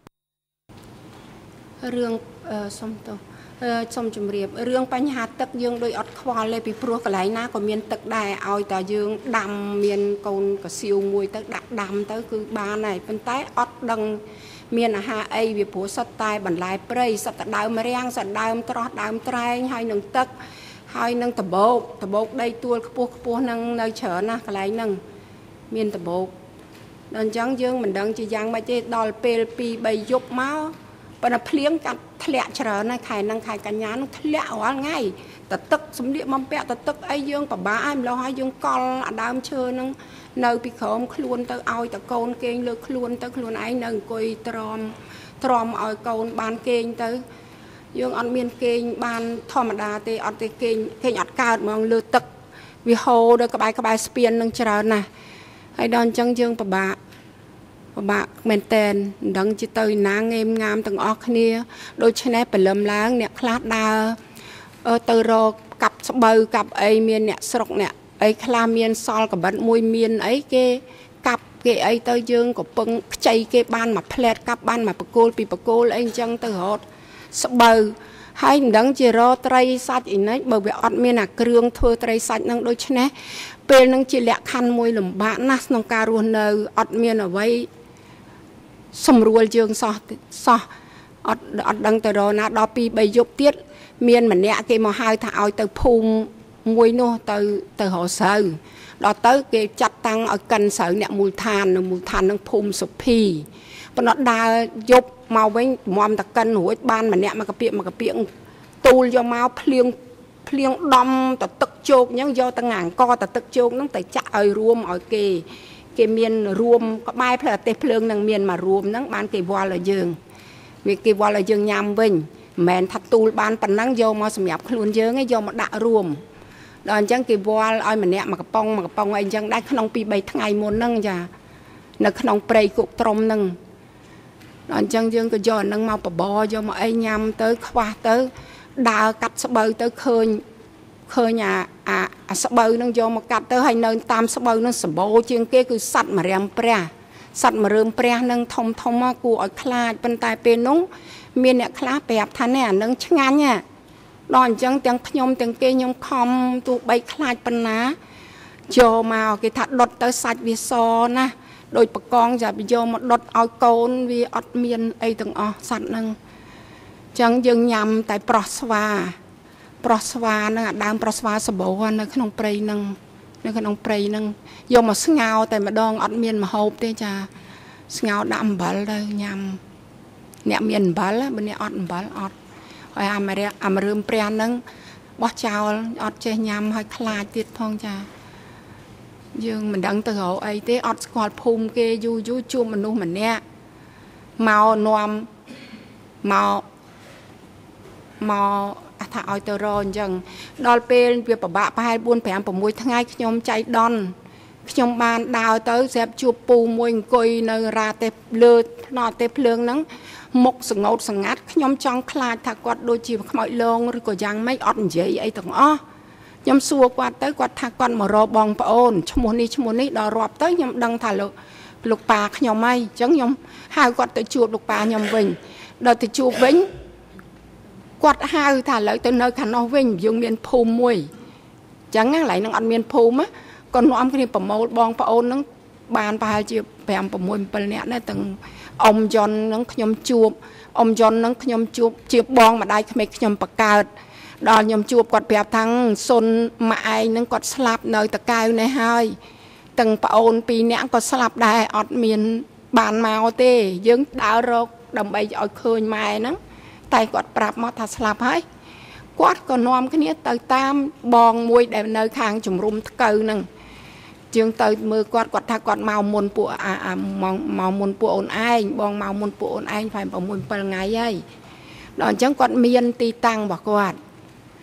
រឿងសុំទោសសុំជម្រាបរឿងបញ្ហាទឹកយើងដូចអត់ខ្វល់ទេពីព្រោះកន្លែងណាក៏មានទឹកដែរឲ្យតែយើងដាំមានកូនកសៀវមួយទៅដាក់ដាំទៅគឺបានហើយប៉ុន្តែអត់ដឹងមានអាហារអីវាព្រោះសុទ្ធតែបន្លែព្រៃសុទ្ធតែដើមរាំងសុទ្ធដើមត្រោះដើមត្រែងហើយនឹងទឹកហើយនឹងដបោកដបោកដីទួលខ្ពស់ខ្ពស់នឹងនៅច្រើនណាស់កន្លែងហ្នឹងមានដបោកដល់អញ្ចឹងយើងមិនដឹងជាយ៉ាងម៉េចទេដល់ពេលពីរបីយប់មកប៉ុន្តែភ្លៀងកាត់ធ្លាក់ច្រើនណាស់ខែហ្នឹងខែកញ្ញានោះធ្លាក់រាល់ថ្ងៃតែទឹកសម្លៀកបំពាក់តែទឹកអីយើងពិបាកហើយម្ល៉េះហើយយើងកល់អាដើមឈើហ្នឹងនៅពីក្រោមខ្លួនទៅឲ្យតកូនគេងលើខ្លួនទៅខ្លួនឯងនៅអង្គុយទ្រាំទ្រាំឲ្យកូនបានគេងទៅយើងអត់មានគេងបានធម្មតាទេអត់ទេគេងគេងអត់កើតហ្មងលើទឹកវាហូរដល់ក្បែរក្បែរស្ពាននឹងច្រើនណាស់ហើយដល់អញ្ចឹងយើងពិបាកពិបាកមែនតែនមិនដឹងជាទៅណាងេមងាមទាំងអស់គ្នាដូច្នេះព្រលឹមឡើងអ្នកខ្លះដើរទៅរកកាប់ស្បូវកាប់អីមានអ្នកស្រុកអ្នកអីខ្លះមានសល់កបិតមួយមានអីគេកាប់គេអីទៅយើងក៏ពឹងខ្ចីគេបានមួយផ្លែតកាប់បានមួយបកគោលពីបកគោលអីអញ្ចឹងទៅរត់ស្បូវហើយមិនដឹងជារកត្រីសាច់អីណាបើវាអត់មានអាគ្រឿងធ្វើត្រីសាច់នឹងដូច្នេះពេលនឹងជាលក្ខខណ្ឌមួយលំបាកណាស់ក្នុងការរស់នៅអត់មានអ្វីសម្រួលយើងសោះសោះអត់អត់ដឹងទៅរកណាដល់ពីរបីយប់ទៀតមានម្នាក់គេមកហៅថាឲ្យទៅភូមិមួយនោះទៅទៅរកស្រូវដល់ទៅគេចាត់តាំងឲ្យកិនស្រូវអ្នកមូលដ្ឋាននៅមូលដ្ឋាននឹងភូមិសុភីប៉ុន្តែដើរយប់មកវិញមមតកិនរួចបានម្នាក់មកកាពីមកកាពីទូលយកមកភ្លៀងភ្លៀងដំតទឹកជោកអញ្ចឹងយកទាំងអង្គតទឹកជោកហ្នឹងទៅចាក់ឲ្យរួមឲ្យគេគេមានរួមក្បែរផ្លែប្រទេសភ្លើងនឹងមានមករួមហ្នឹងបានគេវាល់ឲ្យយើងវាគេវាល់ឲ្យយើងញ៉ាំវិញមិនមែនថាទូលបានប៉ុណ្ណឹងយកមកសម្រាប់ខ្លួនយើងឯងយកមកដាក់រួមដល់អញ្ចឹងគេវាល់ឲ្យម្នាក់មកកំប៉ុងមកកំប៉ុងអីអញ្ចឹងដែរក្នុងពីរបីថ្ងៃមុនហ្នឹងចានៅក្នុងព្រៃគុកត្រំហ្នឹងដល់អញ្ចឹងយើងក៏យកអានឹងមកបបរយកមកអីញ៉ាំទៅខ្វះទៅដើរកាត់ស្បូវទៅឃើញឃើញអាអាអាស្បូវនឹងយកមកកាត់ទៅហើយនៅតាមស្បូវនឹងសម្បូរជាងគេគឺសัตว์មរាំព្រះសัตว์មរើមព្រះនឹងធំធំមកគួរឲ្យខ្លាចប៉ុន្តែពេលនោះមានអ្នកខ្លះប្រាប់ថានេះអានឹងឆ្ងាញ់ដល់អញ្ចឹងទាំងខ្ញុំទាំងគេខ្ញុំខំទោះបីខ្លាចប៉ុណ្ណាយកមកគេថាដុតទៅសាច់វាសណាដោយបកងចាប់យកមកដុតឲ្យកូនវាអត់មានអីទាំងអស់សัตว์ហ្នឹងអញ្ចឹងយើងញ៉ាំតែប្រោះស្វាប្រោះស្វាហ្នឹងអាដើមប្រោះស្វាសបោនៅក្នុងព្រៃហ្នឹងនៅក្នុងព្រៃហ្នឹងយកមកស្ងោរតែម្ដងអត់មានម្ហូបទេចាស្ងោរដាក់អំបិលទៅញ៉ាំអ្នកមានអំបិលបើអ្នកអត់អំបិលអត់ហើយអាមរៈអាមរើមព្រះហ្នឹងបោះចោលអត់ចេះញ៉ាំហើយខ្លាចទៀតផងចាយើងមិនដឹងទៅរកអីទេអត់ស្គាល់ភូមិគេយូរយូរជួបមនុស្សម្នាក់មកនាំមកមកថាឲ្យទៅរកអញ្ចឹងដល់ពេលវាពិបាកប្រហែលបួន ប្រាំ ៦ថ្ងៃខ្ញុំចៃដន្យខ្ញុំបានដើរទៅស្រាប់ជួបពូមួយអង្គុយនៅរាទេលើភ្នក់ទេភ្លើងហ្នឹងមុខសង្កោតសង្ងាត់ខ្ញុំចង់ខ្លាចថាគាត់ដូចជាខ្មោចលងឬក៏យ៉ាងម៉េចអត់និយាយអីទាំងអស់ខ្ញុំសួរគាត់ទៅគាត់ថាគាត់មករកបងប្អូនឈ្មោះនេះឈ្មោះនេះដល់រាប់ទៅខ្ញុំដឹងថាលោកលោកប៉ាខ្ញុំហើយអញ្ចឹងខ្ញុំហៅគាត់ទៅជួបលោកប៉ាខ្ញុំវិញដល់ទៅជួបវិញគាត់ហៅថាឥឡូវទៅនៅខាងនោះវិញយើងមានភូមិមួយអញ្ចឹងកន្លែងហ្នឹងអត់មានភូមិក៏នាំគ្នាប្រមូលបងប្អូនហ្នឹងបានប្រហែលជា ប្រាំ ៦ 7 នាក់ដែរទាំងអ៊ំយ៉ុនហ្នឹងខ្ញុំជួបអ៊ំយ៉ុនហ្នឹងខ្ញុំជួបជាបងម្ដាយក្មេកខ្ញុំបកើតដល់ខ្ញុំជួបគាត់ប្រាប់ថាសុនម៉ាក់ឯងហ្នឹងគាត់ស្លាប់នៅតកៅនេះហើយទាំងប្អូនពីរនាក់ក៏ស្លាប់ដែរអត់មានបានមកទេយើងដើររកដើម្បីឲ្យឃើញម៉ែហ្នឹងតែគាត់ប្រាប់មកថាស្លាប់ហើយគាត់ក៏នាំគ្នាទៅតាមបងមួយដែលនៅខាងជំរុំថ្កូវហ្នឹងជាងទៅមើលគាត់គាត់ថាគាត់មកមុនពួកអាមកមុនពួកអូនឯងបងមកមុនពួកអូនឯងប្រហែល 6 7 ថ្ងៃហើយដល់អញ្ចឹងគាត់មានទីតាំងរបស់គាត់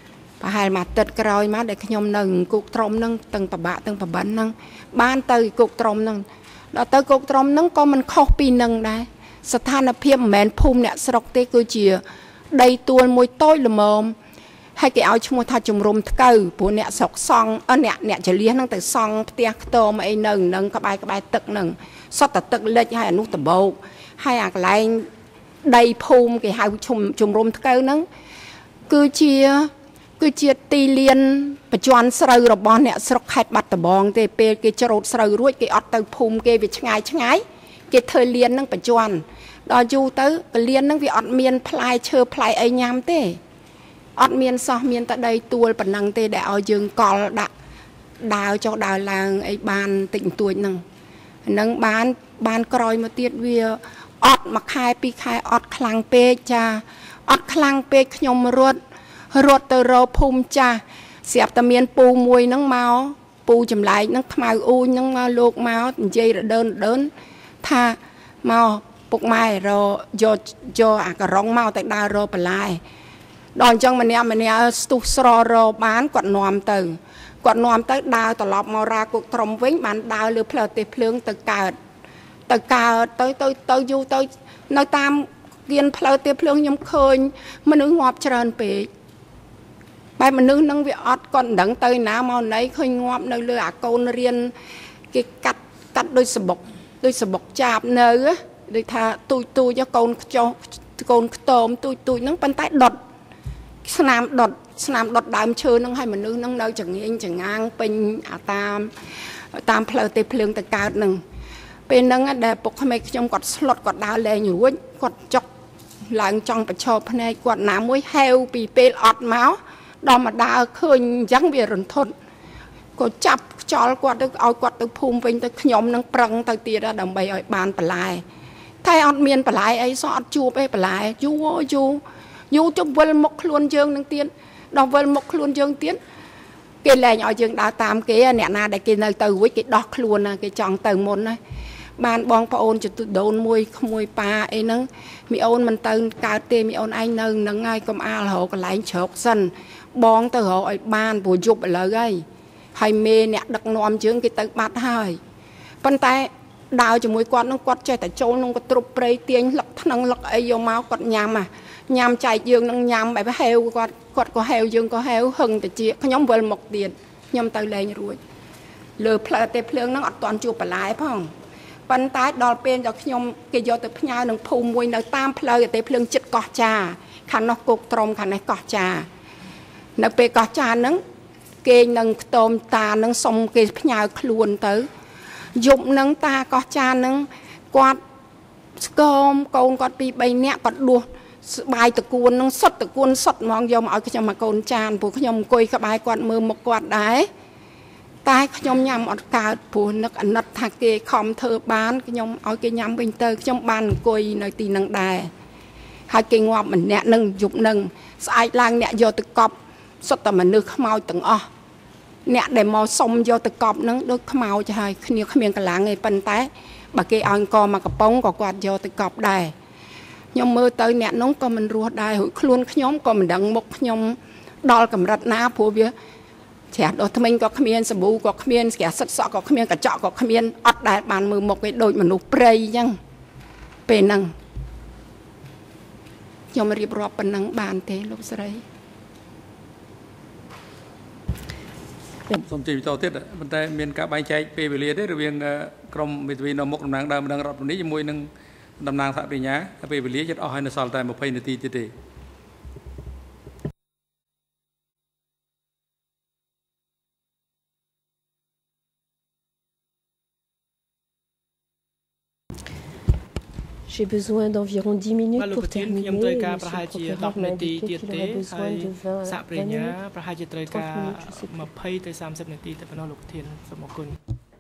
ប្រហែលមកទឹកក្រោយមកដែលខ្ញុំនៅគុកត្រមហ្នឹងទាំងប្របាក់ទាំងប្របិនហ្នឹងបានទៅគុកត្រមហ្នឹងដល់ទៅគុកត្រមហ្នឹងក៏មិនខុសពីនឹងដែរស្ថានភាពមិនមែនភូមិអ្នកស្រុកទេគឺជាដីទួលមួយតូចល្មមហើយគេឲ្យឈ្មោះថាជំរំថ្កូវព្រោះអ្នកស្រុកសង់អ្នកអ្នកចលៀសហ្នឹងទៅសង់ផ្ទះខ្ទមអីនៅនឹងក្បែរក្បែរទឹកហ្នឹងសតតែទឹកលិចហើយអានោះដបោកហើយអាកន្លែងដីភូមិគេហៅជំរំថ្កូវហ្នឹងគឺជាគឺជាទីលានប្រជន់ស្រូវរបស់អ្នកស្រុកខេត្តបាត់ដំបងទេពេលគេច្រូតស្រូវរួចគេអត់ទៅភូមិគេវាឆ្ងាយឆ្ងាយគេធ្វើលានហ្នឹងប្រជន់ដល់យូរទៅពលានហ្នឹងវាអត់មានផ្លែឈើផ្លែអីញ៉ាំទេអត់មានសោះមានតែដីទួលប៉ុណ្ណឹងទេដែលឲ្យយើងកលដាក់ដើរចុះដើរឡើងអីបានតិចបន្តួចហ្នឹងហ្នឹងបានបានក្រោយមកទៀតវាអត់មួយខែពីរខែអត់ខ្លាំងពេកចាអត់ខ្លាំងពេកខ្ញុំរត់រត់ទៅរកភូមិចាស់ស្រាប់តែមានពូមួយហ្នឹងមកពូចម្លែកហ្នឹងខ្មៅអ៊ូញហ្នឹងមកលោកមកនិយាយរដើនដើនថាមកពុកម៉ែរយកយកអាករងមកទៅដើររកបន្លែដល់អញ្ចឹងម្នាក់ម្នាក់ស្ទុះស្ររបានគាត់នាំទៅគាត់នាំទៅដើរត្រឡប់មករាគុកត្រមវិញបានដើរលើផ្លូវទេសភ្លើងទៅកើតទៅកើតទៅទៅទៅយូរទៅនៅតាមគៀនផ្លូវទេសភ្លើងខ្ញុំឃើញមនុស្សងាប់ច្រើនពេកបែបមនុស្សនឹងវាអត់គាត់មិនដឹងទៅណាមកណីឃើញងាប់នៅលើអាកូនរៀនគេកាត់កាត់ដោយសបុកដោយសបុកចាបនៅដូចថាទូចទូចកូនខ្ចោះកូនខ្ទមទូចទូចហ្នឹងប៉ុន្តែដុតស្នាមដុតស្នាមដុតដើមឈើហ្នឹងឲ្យមនុស្សហ្នឹងនៅចងៀងចងាងពេញអាតាមតាមផ្លូវទេសភ្លើងទៅកើតហ្នឹងពេលហ្នឹងដែលពុកក្មេកខ្ញុំគាត់ស្លុតគាត់ដើរលែងរួចគាត់ចុកឡើងចង់ប្រឈរភ្នែកគាត់ណាមួយហែវពីពេលអត់មកដល់មកដើរឃើញអញ្ចឹងវារន្ធត់ក៏ចាប់ខ្យល់គាត់ទៅឲ្យគាត់ទៅភូមិវិញទៅខ្ញុំនឹងប្រឹងទៅទៀតដើម្បីឲ្យបានបន្លែតែអត់មានបន្លែអីសោះអត់ជួបអីបន្លែយូរយូរយូរទៅវិលមុខខ្លួនយើងនឹងទៀតដល់វិលមុខខ្លួនយើងទៀតគេលែងឲ្យយើងដើរតាមគេអ្នកណាដែលគេនៅទៅរួចគេដោះខ្លួនណាគេចង់ទៅមុនណាបានបងប្អូនចតុដូនមួយក្មួយប៉ាអីហ្នឹងមីអូនមិនទៅកើតទេមីអូនឯងនៅនឹងហើយកុំអាលរកកន្លែងជ្រកសិនបងទៅរកឲ្យបានព្រោះយប់ឥឡូវហើយហើយមេអ្នកដឹកនាំជើងគេទៅបាត់ហើយប៉ុន្តែដើរជាមួយគាត់នឹងគាត់ចេះតែចូលក្នុងកទ្រុបព្រៃទាញលឹកថ្នឹងលឹកអីយកមកគាត់ញ៉ាំអាញ៉ាំចែកយើងនឹងញ៉ាំបែបហេវគាត់គាត់ក៏ហេវយើងក៏ហេវហឹងតិចខ្ញុំវិលមកទៀតខ្ញុំទៅលែងរួចលើផ្លូវទេភ្លើងហ្នឹងអត់ទាន់ជួបបន្លែផងប៉ុន្តែដល់ពេលដល់ខ្ញុំគេយកទៅផ្ញើនឹងភូមិមួយនៅតាមផ្លូវទេភ្លើងចិត្តកោះចាខាងនោះគុកត្រមខាងនេះកោះចានៅពេលកោះចាហ្នឹងគេនឹងខ្ទមតានឹងសុំគេផ្ញើខ្លួនទៅយប់ហ្នឹងតាកោះចាហ្នឹងគាត់ស្គមកូនគាត់ពីរបីនាក់គាត់ដួសស្បាយតកួនហ្នឹងសុតតកួនសុតហ្មងយកមកឲ្យខ្ញុំមកកូនចានព្រោះខ្ញុំអង្គុយក្បែរគាត់មើលមុខគាត់ដែរតែខ្ញុំញ៉ាំអត់កើតព្រោះនឹកអាណិតថាគេខំធ្វើបានខ្ញុំឲ្យគេញ៉ាំវិញទៅខ្ញុំបានអង្គុយនៅទីហ្នឹងដែរហើយគេងាប់ម្នាក់ហ្នឹងយប់ហ្នឹងស្អែកឡើងអ្នកយកទៅកប់សុទ្ធតែមនុស្សខ្មោចទាំងអស់អ្នកដែលមកសុំយកទៅកប់ហ្នឹងដូចខ្មោចហើយគ្នាគ្មានកម្លាំងទេប៉ុន្តែបើគេឲ្យអង្គមកកំប៉ុងក៏គាត់យកទៅកប់ដែរខ្ញុំមើលទៅអ្នកនោះក៏មិនរស់ដែររួចខ្លួនខ្ញុំក៏មិនដឹងមុខខ្ញុំដល់កម្រិតណាព្រោះវាច្រាស់ដោះថ្មិញក៏គ្មានសាប៊ូក៏គ្មានស្គាសិតសក់ក៏គ្មានកញ្ចក់ក៏គ្មានអត់ដែលបានមើលមុខគេដូចមនុស្សព្រៃអញ្ចឹងពេលហ្នឹងខ្ញុំរៀបរាប់ប៉ុណ្ណឹងបានទេលោកស្រីសូមជម្រាបតទៀតប៉ុន្តែមានការបែងចែកពេលវេលាទេរវាងក្រមមេធាវីនៅមុខតំណាងដើមម្ដងរដ្ឋនេះជាមួយនឹងតំណាងសហប្រញ្ញាពេលវេលាចិត្តអស់ហើយនៅសល់តែម្ភៃនាទីទៀតទេ J'ai besoin d'environ dix minutes pour terminer. Et M. le procureur m'a indiqué qu'il aurait besoin de vingt minutes, trente minutes, je sais plus.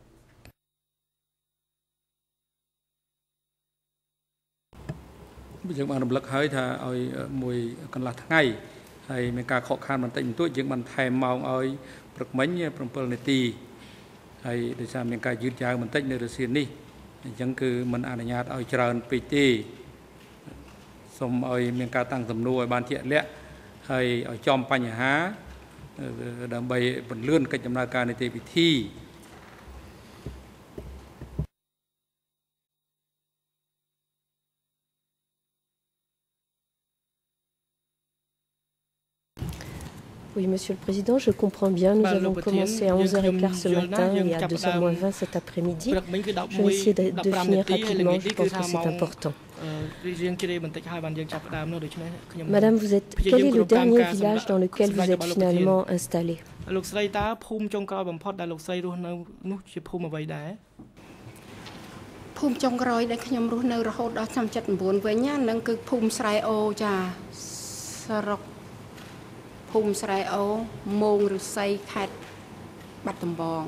យើងបានរំលឹកហើយថាឲ្យមួយកន្លះថ្ងៃហើយមានការខកខានបន្តិចបន្តួចយើងបានថែមម៉ោងឲ្យព្រឹកមិញ7នាទីហើយដោយសារមានការយឺតយ៉ាវបន្តិចនៅរសៀលនេះអញ្ចឹងគឺមិនអនុញ្ញាតឲ្យច្រើនពេកទេសូមឲ្យមានការតាំងសំណួរឲ្យបានជាក់លាក់ហើយឲ្យចំបញ្ហាដើម្បីបន្លឿនកិច្ចដំណើរការនីតិវិធី Oui, Monsieur le Président, je comprends bien. Nous avons commencé à onze heures quinze ce matin et à deux heures moins vingt cet après-midi. Je vais essayer de, de finir rapidement, je pense que c'est important. Madame, vous êtes, quel est le dernier village dans lequel vous êtes finalement installé? Phum Srai O, Mông Rư Xây Khát Bạch Tầm Bong.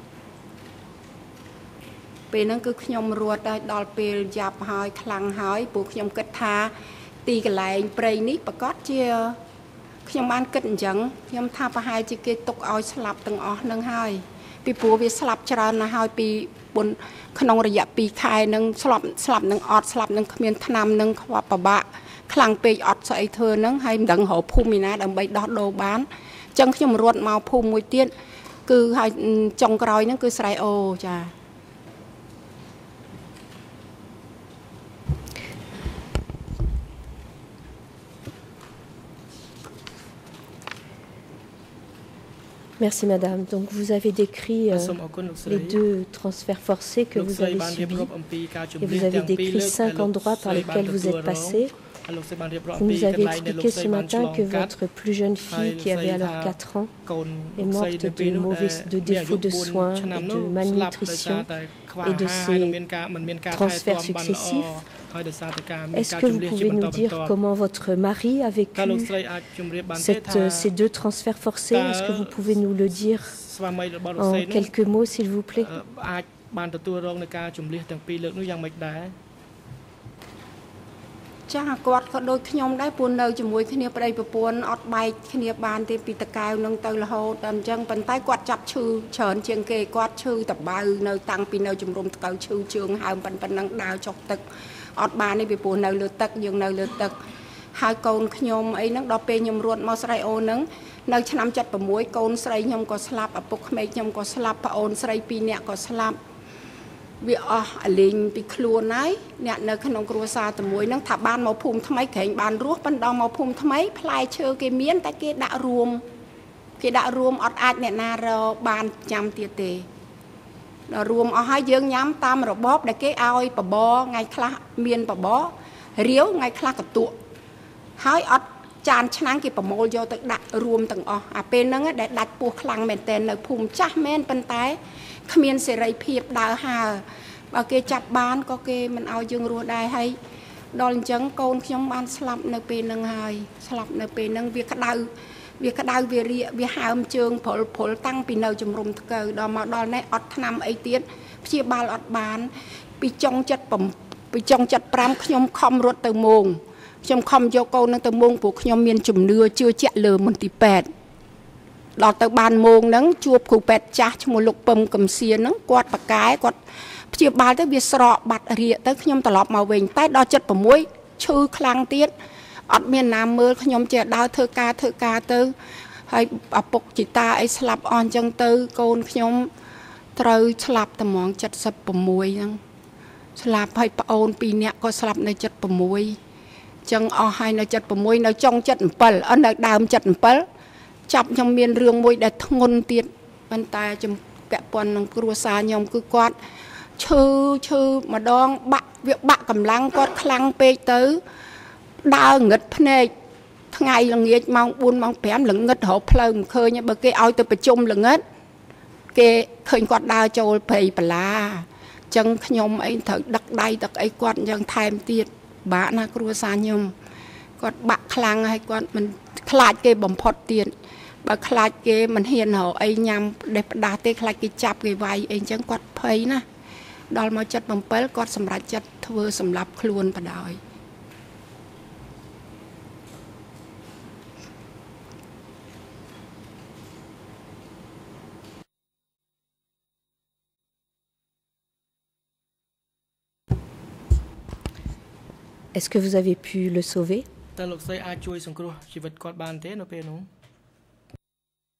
Bên nâng cứ nhom ruột đòi bê dạp hỏi, khăn hỏi, buộc nhom kết tha, tì cái lại prey ní bà gót chia. Nhom bán kết chẳng, nhom tha bà hai chỉ kê tục oi slap từng ổ nâng hai. Bì bùa bì slap chara nà hai bì bùn khăn nông rì bì khai nâng slap slap nâng ọt slap nâng khmiên tham nâng khóa bà bạ. ខ្លាំងពេកអត់ស្អីធ្វើហ្នឹងហើយមិនដឹងរកភូមិណាដើម្បីដោះដូរបានអញ្ចឹងខ្ញុំរត់មកភូមិមួយទៀតគឺហើយចុងក្រោយហ្នឹងគឺស្រែអូចា Merci Madame. Donc vous avez décrit euh, les deux transferts forcés que vous avez subis et vous avez décrit cinq endroits par lesquels vous êtes passé. Vous nous avez expliqué ce matin que votre plus jeune fille, qui avait alors quatre ans, est morte de, mauvais, de défaut de soins, et de malnutrition et de ces transferts successifs. Est-ce que vous pouvez nous dire comment votre mari a vécu cette, ces deux transferts forcés? Est-ce que vous pouvez nous le dire en quelques mots, s'il vous plaît? Cha quạt có đôi khi nhom đấy buồn nơi chỉ mùi khi niệm đây buồn ọt bay khi niệm bàn thì bị tạc cao nâng từ là hồ đầm chân bàn tay quạt chặt chư chởn chiên kề quạt chư tập bao nơi tăng pi nơi chùm rôm cầu chư trường hai bàn bàn nâng đào chọc tực ọt bàn này bị buồn nơi lừa tực dương nơi lừa tực hai con khi nhom ấy nâng đo pe nhom ruột mau sray ô nâng nơi năm chặt vào muối con sray nhom có slap ở bục mây nhom có slap ở ôn sray pi nẹt có slap vì ở linh bị khluôn ấy nè nơi khăn ông cua sa từ muối nâng tháp ban màu phum thay mấy cảnh ban ruốc ban đầu màu phum thay mấy plai chơi cái miến tại cái đã ruộng cái đã ruộng ọt ai nè na rơ ban chăm tiệt tề ruộng ở hai dương nhám tam rồi bóp để cái ao bà bò ngày khla miên bà bò riếu ngày khla cả tụ hai ọt chán chán cái bà mồi vô tự đặt ruộng từng ở à bên nâng để đặt buộc khăn mền tên nơi phum chắc men bên tay khmiên sẽ rây phiệp đào hà bà kê chạp bán có kê mình ao dương rùa đài hay đòn chấn con nhóm bán slap nơi bên nâng hai slap nơi bên nâng việc đau việc đau việc rịa việc hàm trường phổ phổ tăng bị nơi chùm rùm cơ đó mà đòn này ọt năm ấy tiết chia ba ọt bán bị trong chất bẩm bị trong chất pram nhóm không ruột từ mùng trong không cho con nâng từ mùng của nhóm miền chùm nưa chưa chạy lờ một tí pẹt đọt từ bàn mông nắng chuột cụ pet cha cho một lục bầm cầm xiên nắng quạt bạc cái quạt chia ba tới việc sọ bạt rịa tới nhom tạt lọp màu vàng tay đo chất vào muối chư khlang tiết ọt miền nam mưa nhom chè đau thơ ca thơ ca tư hay à bục chỉ ta ấy slap on chân tư con nhom trời slap tầm món chất sập vào muối nắng slap hay ôn pi nẹt có slap nơi chất vào muối chân o hai nơi chất vào muối nơi trong chất bẩn ở nơi đào chất bẩn chập trong miền rừng môi để thôn tiệt bàn tay chấm kẹp quần cua xa nhom cứ quạt chư chư mà đong bạ việc bạ cầm lăng quạt khăng pe tới đau ngất phê ngày là nghe mong buôn mong bém là ngất hộp phơi khơi nha bờ cây ao từ bờ chung là ngất kê khơi quạt đau trôi phầy bả la chân nhom ấy thật đặc đây đặc ấy quạt chân thèm tiệt bạ na cua xa nhom quạt bạ khăng hay quạt mình khai kê bầm phật tiệt bà khai kê mình hiền hậu ấy nhằm để đá tê khai kê chạp kê vay ấy chẳng quạt phây ná đó mà chất bằng bế quạt xâm rạch chất thưa xâm lập luôn bà đòi Est-ce que vous avez pu le sauver?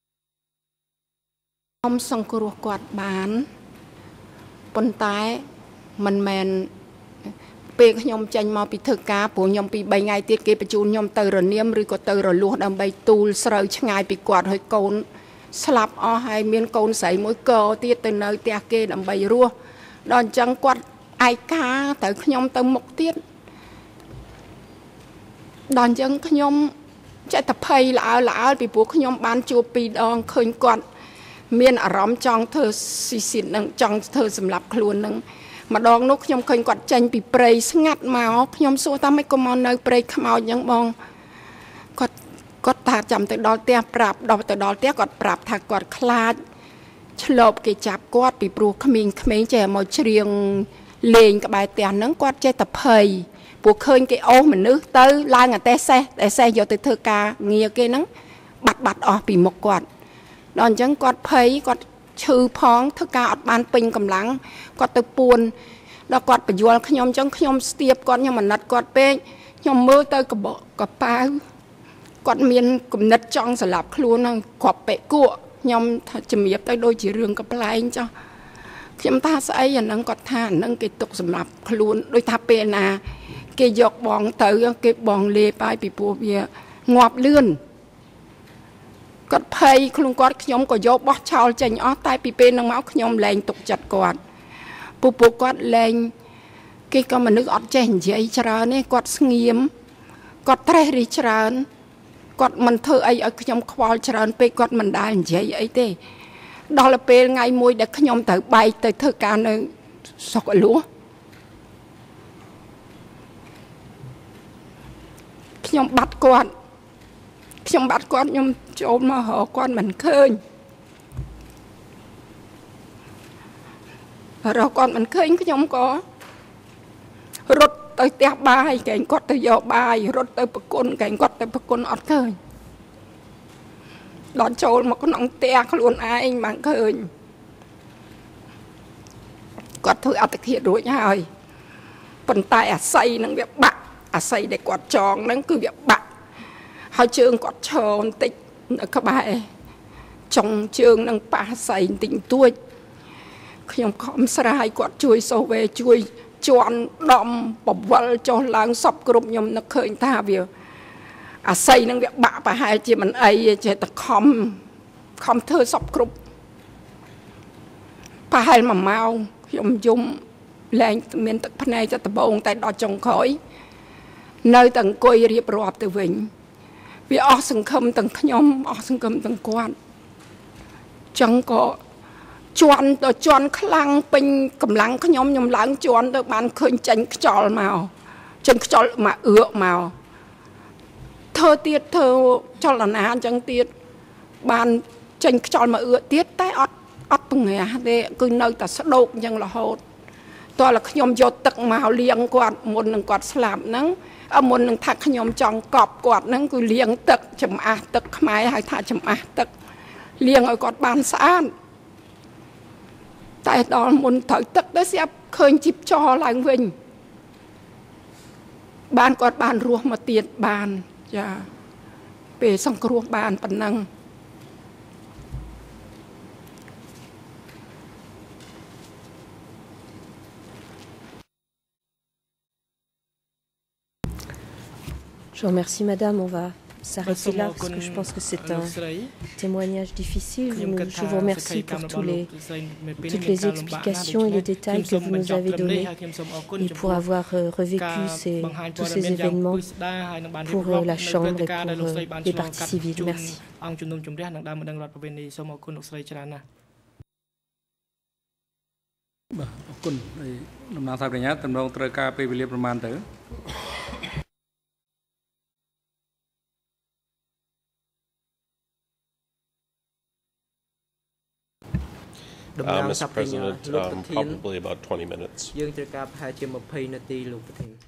ខ្ញុំសង្គ្រោះគាត់បានប៉ុន្តែមិនមែនពេលខ្ញុំចេញមកពីធ្វើការព្រោះខ្ញុំពី3ថ្ងៃទៀតគេបញ្ជូនខ្ញុំទៅរនាមឬក៏ទៅរលួសដើម្បីទូលស្រូវឆ្ងាយពីគាត់ហើយកូនស្លាប់អស់ហើយមានកូនស្រីមួយកទៀតទៅនៅផ្ទះគេដើម្បីរស់ដល់អញ្ចឹងគាត់ឯកាទៅខ្ញុំទៅមុខទៀតដល់អញ្ចឹងខ្ញុំចេះតែភ័យល្អើល្អើពីព្រោះខ្ញុំបានជួបពីរដងឃើញគាត់មានអារម្មណ៍ចង់ធ្វើស៊ីស៊ីតនឹងចង់ធ្វើសម្រាប់ខ្លួននឹងម្ដងនោះខ្ញុំឃើញគាត់ចេញពីព្រៃស្ងាត់មកខ្ញុំសួរថាម៉េចក៏មកនៅព្រៃខ្មោចអញ្ចឹងបងគាត់គាត់ថាចាំទៅដល់ផ្ទះប្រាប់ដល់ទៅដល់ផ្ទះគាត់ប្រាប់ថាគាត់ខ្លាចឆ្លប់គេចាប់គាត់ពីព្រោះក្មេងៗចេះមកច្រៀងលេងក្បែរផ្ទះហ្នឹងគាត់ចេះតែភ័យព្រោះឃើញគេអូសមនុស្សទៅឡើងអាតេះសេះតែសេះយកទៅធ្វើការងារគេហ្នឹងបាត់បាត់អស់ពីមុខគាត់ដល់អញ្ចឹងគាត់ភ័យគាត់ឈឺផងធ្វើការអត់បានពេញកម្លាំងគាត់ទៅពួនដល់គាត់បញ្យល់ខ្ញុំអញ្ចឹងខ្ញុំស្ទាបគាត់ខ្ញុំអាណិតគាត់ពេកខ្ញុំមើលទៅកបកប៉ាវគាត់មានគំនិតចង់ស្លាប់ខ្លួនហ្នឹងគាត់ពេកគក់ខ្ញុំថាជំរាបទៅដូចជារឿងកំ pl ែងចុះខ្ញុំថាស្អីអាហ្នឹងគាត់ថាអាហ្នឹងគេទុកសម្រាប់ខ្លួនដូចថាពេលណាគេយកបងទៅគេបងលេបហើយពីព្រោះវាងាប់លឿនគាត់ភ័យខ្លួនគាត់ខ្ញុំក៏យកបោះឆោលចេញអស់តែពីពេលហ្នឹងមកខ្ញុំលែងទុកចិត្តគាត់ពូពូគាត់លែងគេក៏មនុស្សអត់ចេះនិយាយច្រើនទេគាត់ស្ងៀមគាត់ត្រេះរិះច្រើនគាត់មិនធ្វើអីឲ្យខ្ញុំខ្វល់ច្រើនពេកគាត់មិនដែលនិយាយអីទេដល់ពេលថ្ងៃមួយដែលខ្ញុំត្រូវបែកទៅធ្វើការនៅស្រុកអលួសខ្ញុំបាត់គាត់ខ្ញុំបាត់គាត់ខ្ញុំចូលមករកគាត់មិនឃើញរកគាត់មិនឃើញខ្ញុំក៏រត់ទៅផ្ទះបាយកែងគាត់ទៅយកបាយរត់ទៅប្រគុណកែងគាត់ទៅប្រគុណអត់ឃើញដល់ចូលមកក្នុងផ្ទះខ្លួនឯងបានឃើញគាត់ធ្វើអត្តឃាតរួចហើយប៉ុន្តែអាស័យនឹងវាបាក់អាស័យដែលគាត់ចងហ្នឹងគឺវាបាក់ហើយជើងគាត់ឈរបន្តិចនៅក្បែរចុងជើងនឹងប៉ះអាស័យបន្តិចតួចខ្ញុំខំស្រាយគាត់ជួយសូវេជួយជន់ដំបវលចុះឡើងសពគ្រប់ខ្ញុំនឹកឃើញថាវាអាស័យនឹងវាបាក់ប្រហែលជាមិនអីចេះតែខំខំធ្វើសពគ្រប់ប្រហែលមួយម៉ោងខ្ញុំយំលែងមានទឹកភ្នែកចិត្តដបងតែដល់ចុងក្រោយនៅតែអង្គុយរៀបរាប់ទៅវិញវាអស់សង្ឃឹមទាំងខ្ញុំអស់សង្ឃឹមទាំងគាត់ចឹងក៏ជន់ទៅជន់ខ្លាំងពេញកម្លាំងខ្ញុំខ្ញុំឡើងជន់ទៅបានឃើញចេញខ្យល់មកចេញខ្យល់មកអឿកមកធ្វើទៀតធ្វើចលនាអញ្ចឹងទៀតបានចេញខ្យល់មកអឿកទៀតតែអត់អត់បង្រាស់ទេគឺនៅតែស្ដោកអញ្ចឹងរហូតតោះតែខ្ញុំយកទឹកមកលាងគាត់មុននឹងគាត់ស្លាប់ហ្នឹងមុននឹងថាខ្ញុំចង់កប់គាត់ហ្នឹងគឺលាងទឹកចំអាស់ទឹកខ្មែរហៅថាចំអាស់ទឹកលាងឲ្យគាត់បានស្អាតតែដល់មុនត្រូវទឹកទៅស្រាប់ឃើញជីបចឡើងវិញបានគាត់បានរស់មកទៀតបានចាពេលសង្គ្រោះបានប៉ុណ្ណឹង Je vous remercie, madame. On va s'arrêter là parce que je pense que c'est un témoignage difficile. Je vous remercie pour tous les, toutes les explications et les détails que vous nous avez donnés et pour avoir revécu ces, tous ces événements pour la Chambre et pour les parties civiles. Merci. ដំណើរសាប់វិញលោកប្រធាន probably about twenty minutes យើងត្រូវការប្រហែលជា20នាទីលោកប្រធាន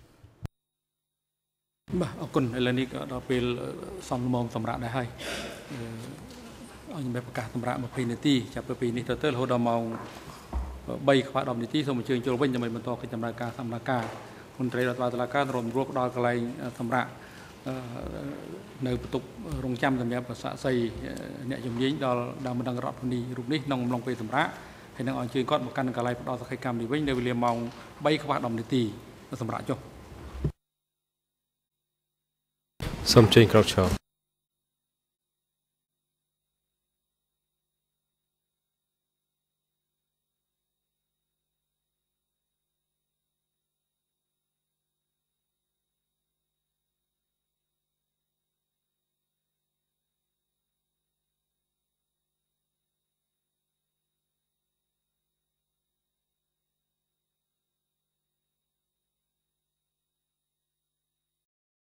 បាទអរគុណឥឡូវនេះក៏ដល់ពេលសំលមសម្រាប់ដែរហើយអញ្ចឹងប្រកាសសម្រាប់20នាទីចាប់ពីនេះទៅទៅរហូតដល់ម៉ោង3ខ្វះ10នាទីសូមអញ្ជើញចូលវិញដើម្បីបន្តកិច្ចដំណើរការសម្រាប់ការមន្ត្រីរដ្ឋបាលតុលាការរួមរួបដល់កន្លែងសម្រាប់នៅបន្ទប់រងចាំសម្រាប់ប្រសាស័យអ្នកជំនាញដល់ដើមបណ្ដឹងរដ្ឋធានីរូបនេះក្នុងអំឡុងពេលសម្រាប់ហើយនឹងអញ្ជើញគាត់មកកាន់កន្លែងផ្ដល់សកម្មនេះវិញនៅវេលាម៉ោង3ខ្វះ10នាទីសម្រាប់ចុះសូមជើញក្រោកឈរ